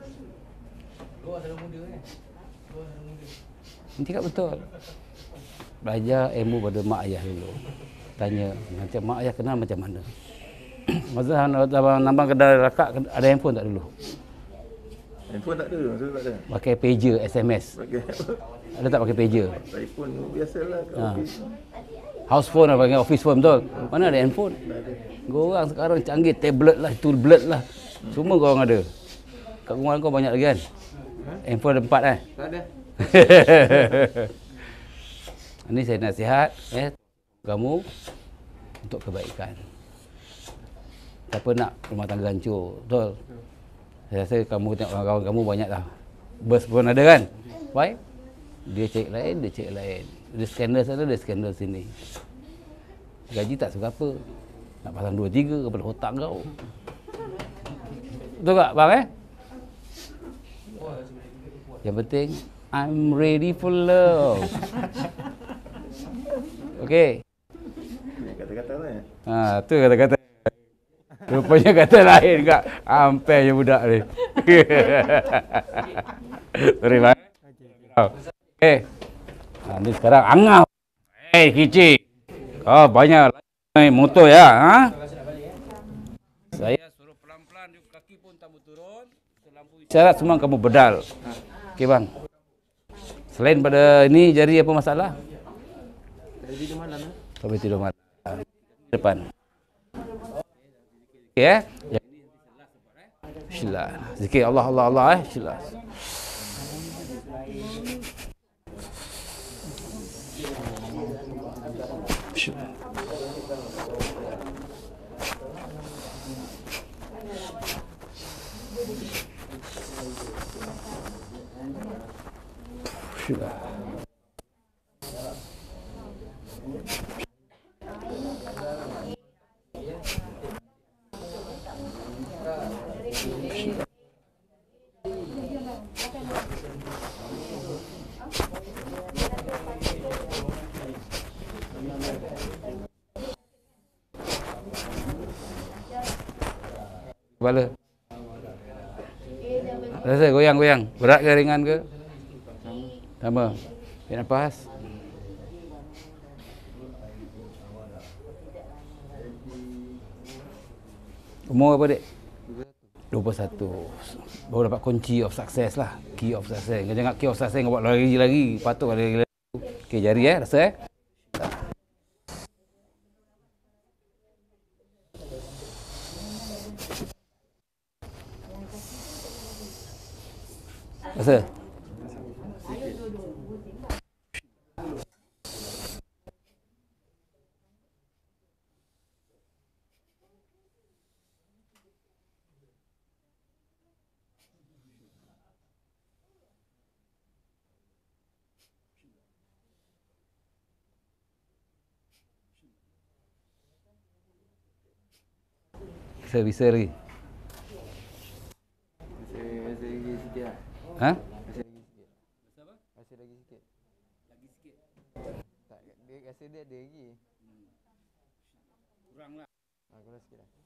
Ini cakap betul. Belajar ilmu pada mak ayah dulu. Tanya macam mak ayah kenal macam mana. Masa nambang kedai rakak ada handphone tak dulu? Handphone tak ada, maksudnya tak ada. Pakai pager, SMS. Pakai Ada tak pakai pager? iPhone biasalah kat office. House phone atau pakai office phone betul? Mana ada handphone? Korang sekarang canggih, tablet lah, tablet lah. Semua korang ada. Kat rumah kau banyak lagi kan? Handphone ada 4 Tak ada. Ini saya nasihat kamu untuk kebaikan. Siapa nak rumah tangga hancur, betul? Saya rasa kamu tengok kawan-kawan kamu banyak lah. Bus pun ada kan? Why? Dia cek lain, dia cek lain. Dia skandal sana, dia skandal sini. Gaji tak seberapa. Nak pasang 2-3 kepada otak kau. Betul tak bang Yang penting, I'm ready for love. Okey. Kata-kata lah ya. Tu kata-kata. Rupanya kata lain kak. Ampai je budak ni. Sorry bang. Okey. Ni sekarang angau. Kicik. Banyak naik motor ya. Saya suruh pelan-pelan, kaki pun tak turun. Lampu isyarat semua kamu bedal. Okey bang. Selain pada ini jari apa masalah? Tidur malam Sampai tidur malam. Depan. Okey Bismillah. Zikir Allah Allah Allah Bismillah. Bismillah. Bismillah. Kepala. Rasa goyang-goyang. Berat ke ringan ke? Sama. Tarik nafas. Umur apa dek? 21. Baru dapat kunci of success lah. Key of success. Jangan key of success kau buat lagi-lagi. Patut lagi-lagi. Okey, jari rasa Rasa? Bisa lagi. Rasa lagi sikit lah. Ha? Rasa lagi sikit. Rasa lagi sikit. Lagi sikit. Tak, dia rasa dia ada lagi. Kurang lah. Kurang sikit lah.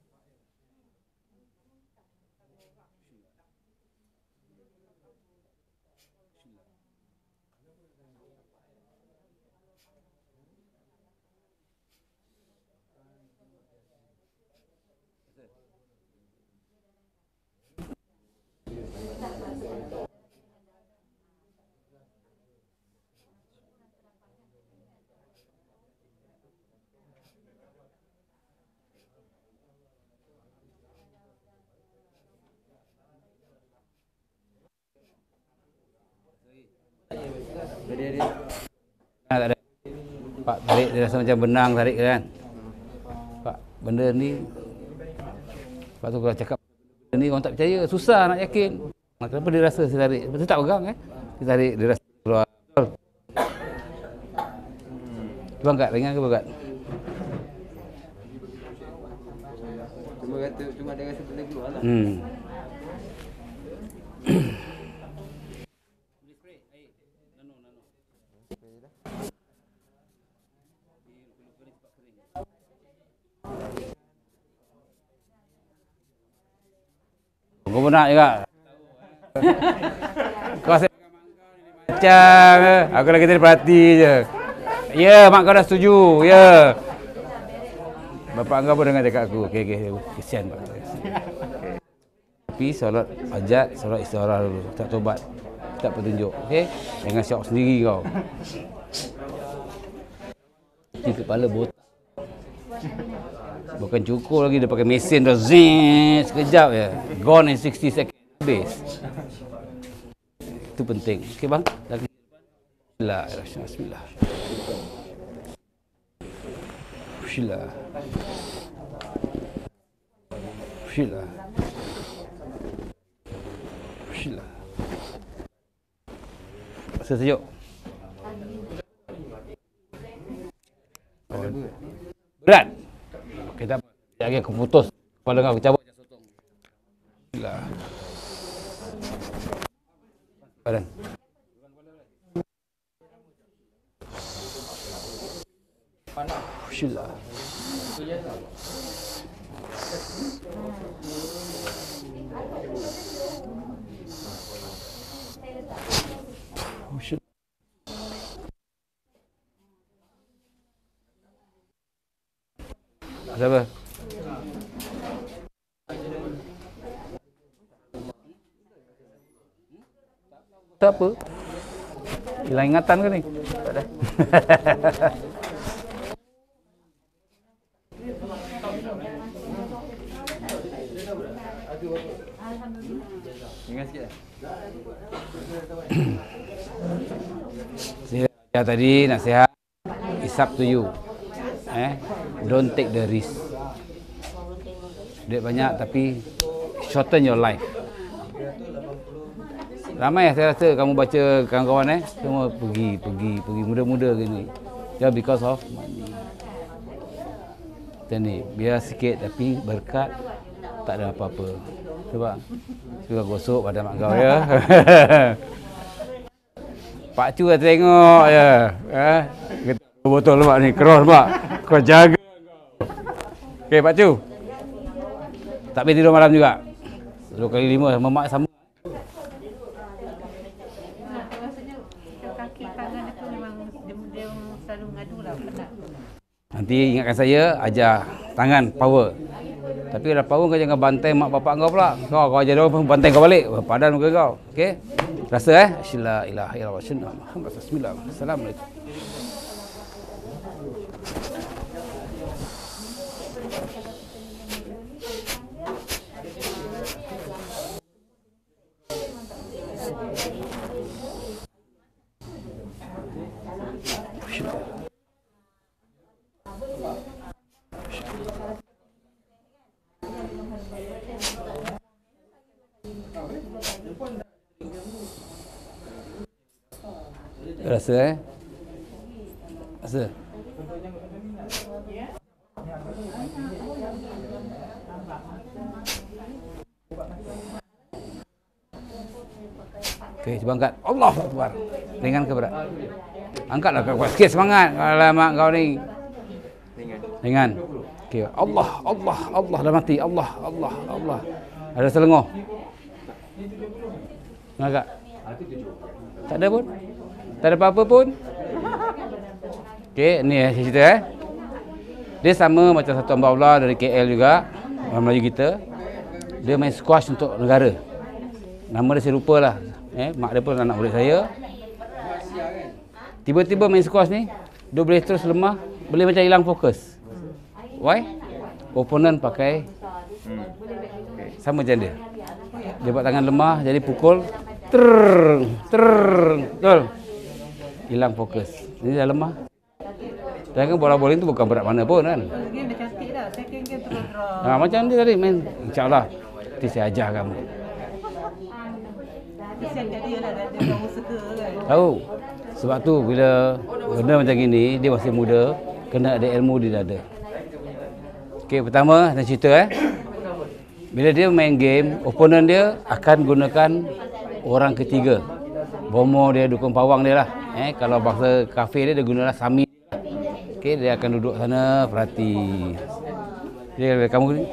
Tak ada. Pak tarik dia rasa macam benang tarik kan. Pak benda ni Pak tu kalau cakap benda ni orang tak percaya, susah nak yakin. Kenapa dia rasa saya tarik? Betul tak pegang Dia tarik dia rasa keluar. Cuba angkat ringan ke berat? Cuma dia rasa benda keluar lah. Kau pun nak juga. Kau asyik macam aku lagi tadi perhati je. Ya, mak kau dah setuju. Ya. Bapak kau pun dengar cakap aku. Okey, kesian Pak. Tapi solat hajat, solat istikharah dulu. Tak tobat. Tak petunjuk. Okey? Jangan syok sendiri kau. Di kepala botak. Bukan cukur lagi, dia pakai mesin dah zing sekejap je. Gone in 60 seconds habis. Itu penting. Okey bang. Bismillah. Bismillah. Bismillah. Bismillah. Rasa sejuk. Berat. Kita lagi aku putus kepala kau, aku cabut je sotong. Bismillah. Badan. Bismillah. Bismillah. Siapa? Siapa? Hilang ingatan ke ni? Tak ada. Ingat sikit lah. Saya tadi nasihat, it's up to you. Don't take the risk. Duit banyak tapi shorten your life. Ramai saya rasa kamu baca kawan-kawan semua pergi muda-muda gini. Just because of money. Macam ni, biar sikit tapi berkat, tak ada apa-apa. Cuba gosok pada mak kau ya. Pak Cu dah tengok je. Botol lemak ni, keras mak. Kau jaga. Okey Pak Cu. Tak boleh tidur malam juga. 2 kali 5 sama mak sama. Rasanya kaki tangan itu memang dia selalu ngadu lah, penat. Nanti ingatkan saya, ajar tangan power. Tapi kalau power kau jangan bantai mak bapak kau pula. Kau ajar dia orang bantai kau balik. Padan muka kau. Okey? Rasa la ilaha illallah Muhammad rasulullah. Assalamualaikum. Rasa Rasa. Okey, cuba angkat. Allahu Akbar. Ringan ke berat? Angkatlah kuat sikit semangat. Alamak kau ni. Ringan. Okey, Allah, Allah, Allah dah mati. Allah, Allah, Allah. Ada selengah. Agak. Tak ada pun. Tak ada apa-apa pun. Okey, ni cerita Dia sama macam satu hamba Allah dari KL juga, orang Melayu kita. Dia main squash untuk negara. Nama dia saya lupa lah. Mak dia pun anak murid saya. Tiba-tiba main squash ni, dia boleh terus lemah, boleh macam hilang fokus. Why? Opponent pakai sama macam dia. Dia buat tangan lemah, jadi pukul betul. Hilang fokus. Ini dah lemah. Dan kan bola bowling tu bukan berat mana pun kan. Game dah cantik dah. Second game terus draw. Macam dia tadi main. InsyaAllah nanti saya ajar kamu. Kesian kat dia lah. Dia dah usaha kan. Tahu. Sebab tu bila benda macam gini, dia masih muda, kena ada ilmu di dada. Okey, pertama saya cerita bila dia main game, opponent dia akan gunakan orang ketiga. Bomo dia, dukung pawang dia lah. Kalau bahasa kafe dia gunalah sami. Okey, dia akan duduk sana, perhati. Dia kamu ni.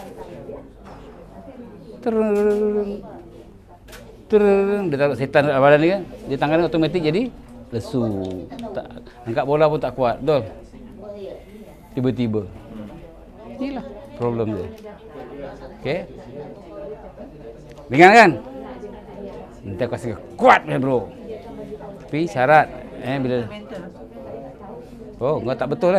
Dia taruh setan dekat badan dia kan. Dia tangan dia automatik jadi lesu. Tak, angkat bola pun tak kuat. Betul? Tiba-tiba. Inilah problem dia. Okey. Ringan kan? Nanti aku rasa kuat bro. Tapi syarat bila oh, kau tak betul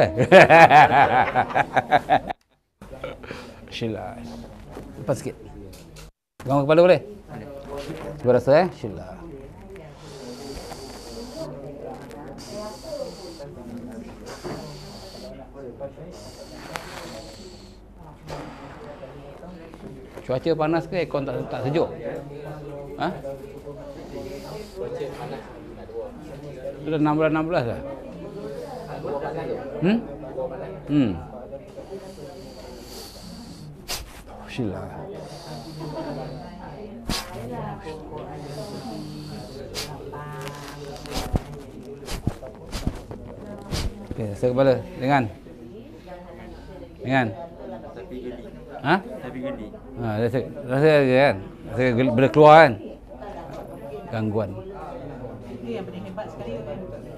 Syillah. Lepas sikit. Pegang kepala boleh? Cuba rasa Syillah. Cuaca panas ke aircon tak sejuk? Ha? Sudah 16 dah. Syillah. Okey, rasa kepala. Ringan. Tapi geli. Ha? Tapi geli. Rasa kan? Rasa bila keluar kan? Gangguan. Itu yang paling hebat sekali kan.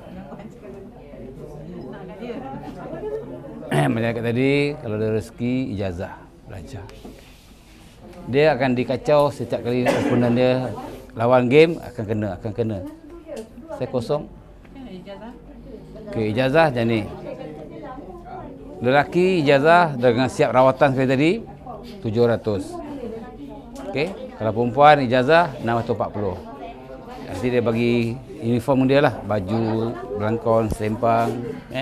Nak kat dia. Macam kata tadi, kalau ada rezeki, ijazah belajar. Dia akan dikacau setiap kali opponent dia lawan game, akan kena. Saya kosong. Okey, ijazah macam ni. Lelaki ijazah dengan siap rawatan sekali tadi 700. Okey, kalau perempuan ijazah 640. Nanti dia bagi uniform dia lah, baju, belangkon, sempang,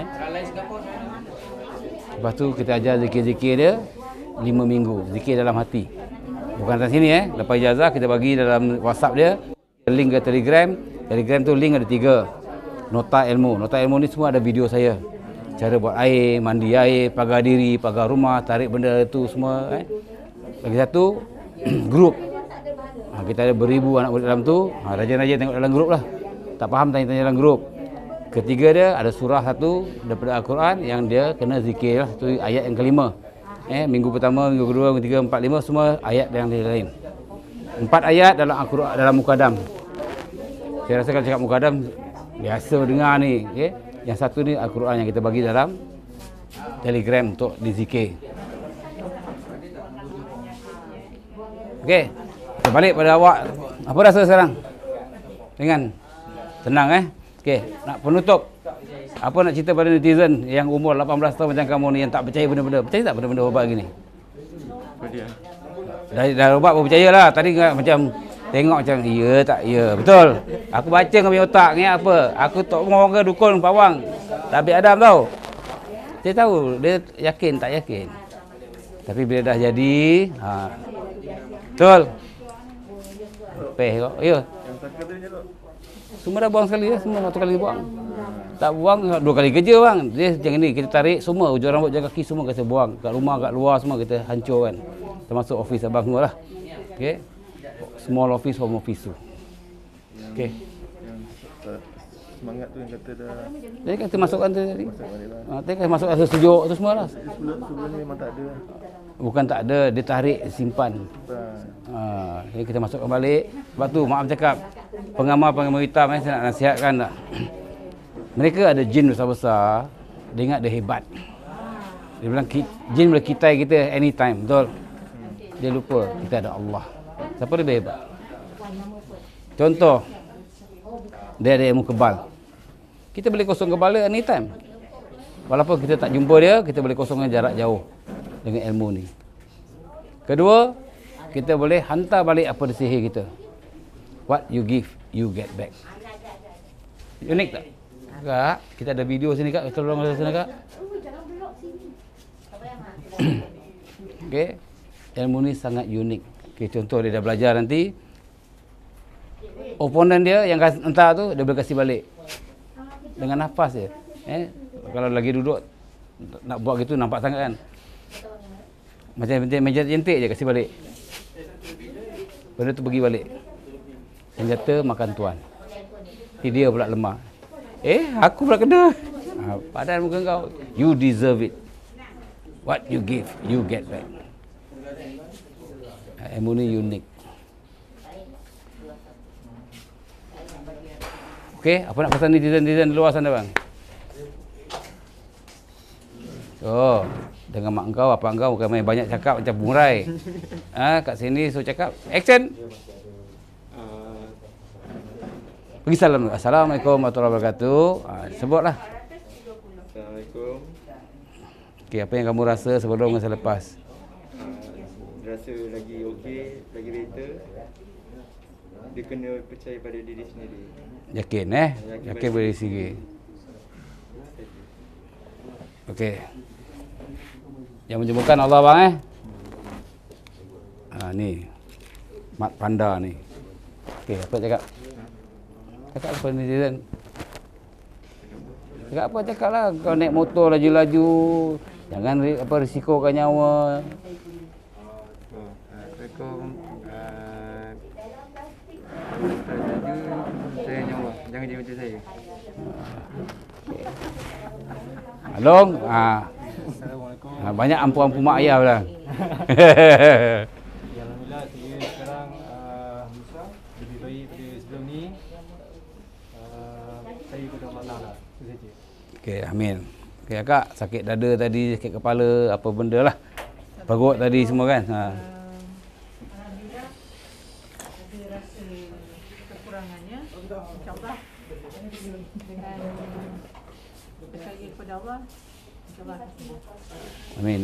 Lepas tu kita ajar zikir-zikir dia 5 minggu, zikir dalam hati. Bukan atas sini lepas ijazah kita bagi dalam WhatsApp dia, link ke Telegram. Telegram tu link ada 3. Nota ilmu ni semua ada video saya. Cara buat air, mandi air, pagar diri, pagar rumah, tarik benda tu semua. Lagi satu, grup. Kita ada beribu anak murid dalam tu. Rajin-rajin tengok dalam grup lah. Tak faham tanya-tanya dalam grup. Ketiga dia ada surah satu daripada Al-Quran yang dia kena zikir lah. Itu ayat yang kelima. Minggu pertama, minggu kedua, minggu ketiga, 4, 5 semua ayat yang lain. 4 ayat dalam Al-Quran, dalam Mukadam. Saya rasa kalau cakap Mukadam biasa dengar ni. Yang satu ni Al-Quran yang kita bagi dalam Telegram untuk dizikir. Okey. Kita balik pada awak. Apa rasa sekarang? Ringan? Tenang Okey, nak penutup. Apa nak cerita pada netizen yang umur 18 tahun macam kamu ni yang tak percaya benda-benda? Percaya tak benda-benda ubat gini? Dah ubat pun percayalah. Tadi macam tengok macam ya tak ya. Betul. Aku baca dengan punya otak ni apa? Aku tak mau ke dukun pawang. Tapi Adam tahu. Dia tahu, dia yakin tak yakin. Tapi bila dah jadi, betul. Peh kok. Ya. Yang saka tu je tu. Semua dah buang sekali ya, semua satu kali buang. Tak buang 2 kali kerja bang. Dia macam ni, kita tarik semua hujung rambut jaga kaki semua kita buang. Kat rumah, kat luar semua kita hancurkan. Termasuk office abang semua lah. Okey. Small office, home office tu. Okey. Semangat tu yang kata dah Jadi kita masukkan tu tadi. masak balik lah. Tadi kan masukkan sejuk tu semua lah. Sebelum ni memang tak ada. Bukan tak ada, dia tarik simpan. Jadi kita masukkan balik. Sebab tu maaf cakap, pengamal-pengamal hitam saya nak nasihatkan tak. Mereka ada jin besar-besar, dia ingat dia hebat. Dia bilang jin boleh kitai kita anytime, betul? Dia lupa kita ada Allah. Siapa lebih hebat? Contoh, dia ada ilmu kebal. Kita boleh kosong kepala anytime. Walaupun kita tak jumpa dia, kita boleh kosongkan jarak jauh dengan ilmu ni. Kedua, kita boleh hantar balik apa dia sihir kita. What you give, you get back. Unik tak? Kak, kita ada video sini kak, kita tolong sana kak. Okey. Ilmu ni sangat unik. Okey, contoh dia dah belajar nanti. Oponen dia yang hantar tu dia boleh kasih balik. Dengan nafas dia. Kalau lagi duduk nak buat gitu nampak sangat kan. Macam meja jentik je kasih balik. Benda tu pergi balik. Senjata makan tuan. Dia pula lemah. Aku pula kena. Padahal muka kau. You deserve it. What you give, you get back. Ilmu ni unik. Okey, apa nak pesan netizen-netizen di luar sana bang? So, dengan mak engkau, apa engkau bukan main banyak cakap macam murai. Kat sini so cakap, action. Pergi salam. Assalamualaikum warahmatullahi wabarakatuh. Sebutlah. Assalamualaikum. Okey, apa yang kamu rasa sebelum dan selepas? Rasa lagi okey, lagi better. Dia kena percaya pada diri sendiri. Yakin Yakin boleh sendiri. Okey. Yang menyembuhkan Allah bang ni. Mat panda ni. Okey, apa cakap? Cakap apa netizen? Cakap apa cakap lah. Kau naik motor laju-laju. Jangan risikokan nyawa. Assalamualaikum. Saya nyawa. Jangan jadi macam saya. Along. Banyak ampu-ampu mak ayah pula. Alhamdulillah saya sekarang lebih baik pada sebelum ni. Saya ikut Allah lah. Itu saja. Okey, amin. Okey akak, sakit dada tadi, sakit kepala, apa benda lah. Perut tadi semua kan. Alhamdulillah ada rasa kekurangannya. InsyaAllah dengan percaya kepada Allah, InsyaAllah akan sembuh. Amin.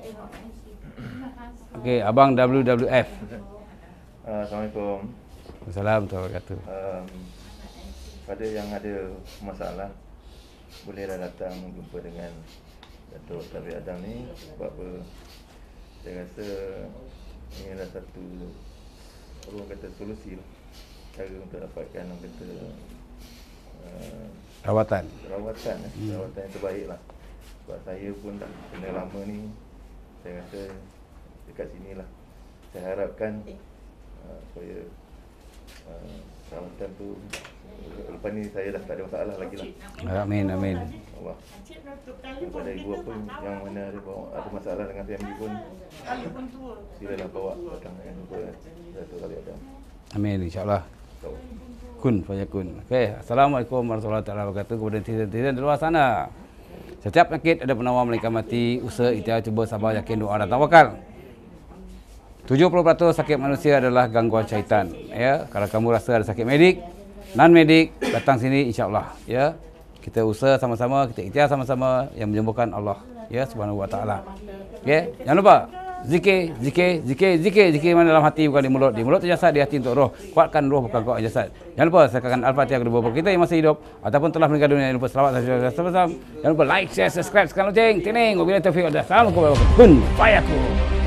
Okey, abang WWF. Assalamualaikum. Assalamualaikum warahmatullahi wabarakatuh. Pada yang ada masalah, bolehlah datang jumpa dengan Datuk Taufik Adam ni. Sebab apa, saya rasa ini adalah satu orang kata solusi lah. Cara untuk dapatkan orang kata Rawatan. rawatan yang terbaik lah. Sebab saya pun dah kena lama ni. Saya rasa dekat sini lah. Saya harapkan supaya rawatan tu lepas ni saya dah tak ada masalah lagi lah. Amin, amin. Allah. Daripada ibu apa yang mana ada masalah dengan family pun, silalah bawa datang dengan jumpa Datuk Taufik Adam. Amin, insyaAllah. Kun fayakun. Okey, assalamualaikum warahmatullahi wabarakatuh kepada netizen di luar sana. Setiap penyakit ada penawar malaikat mati. Usaha ikhtiar cuba sabar yakin doa dan tawakal. 70% sakit manusia adalah gangguan syaitan. Ya, kalau kamu rasa ada sakit medik, non medik, datang sini insya-Allah. Ya, kita usaha sama-sama, kita ikhtiar sama-sama yang menyembuhkan Allah. Ya, Subhanahu wa taala. Okey, jangan lupa zikir, zikir, zikir, zikir, zikir mana dalam hati bukan di mulut. Di mulut tu jasad, di hati untuk roh. Kuatkan roh bukan kuat jasad. Jangan lupa sekarang Al-Fatihah kedua bapa kita yang masih hidup ataupun telah meninggal dunia. Jangan lupa selawat dan salam. Jangan lupa like, share, subscribe, tekan loceng, tining. Wabillahi taufiq wal hidayah. Assalamualaikum warahmatullahi wabarakatuh. Kun fayakun.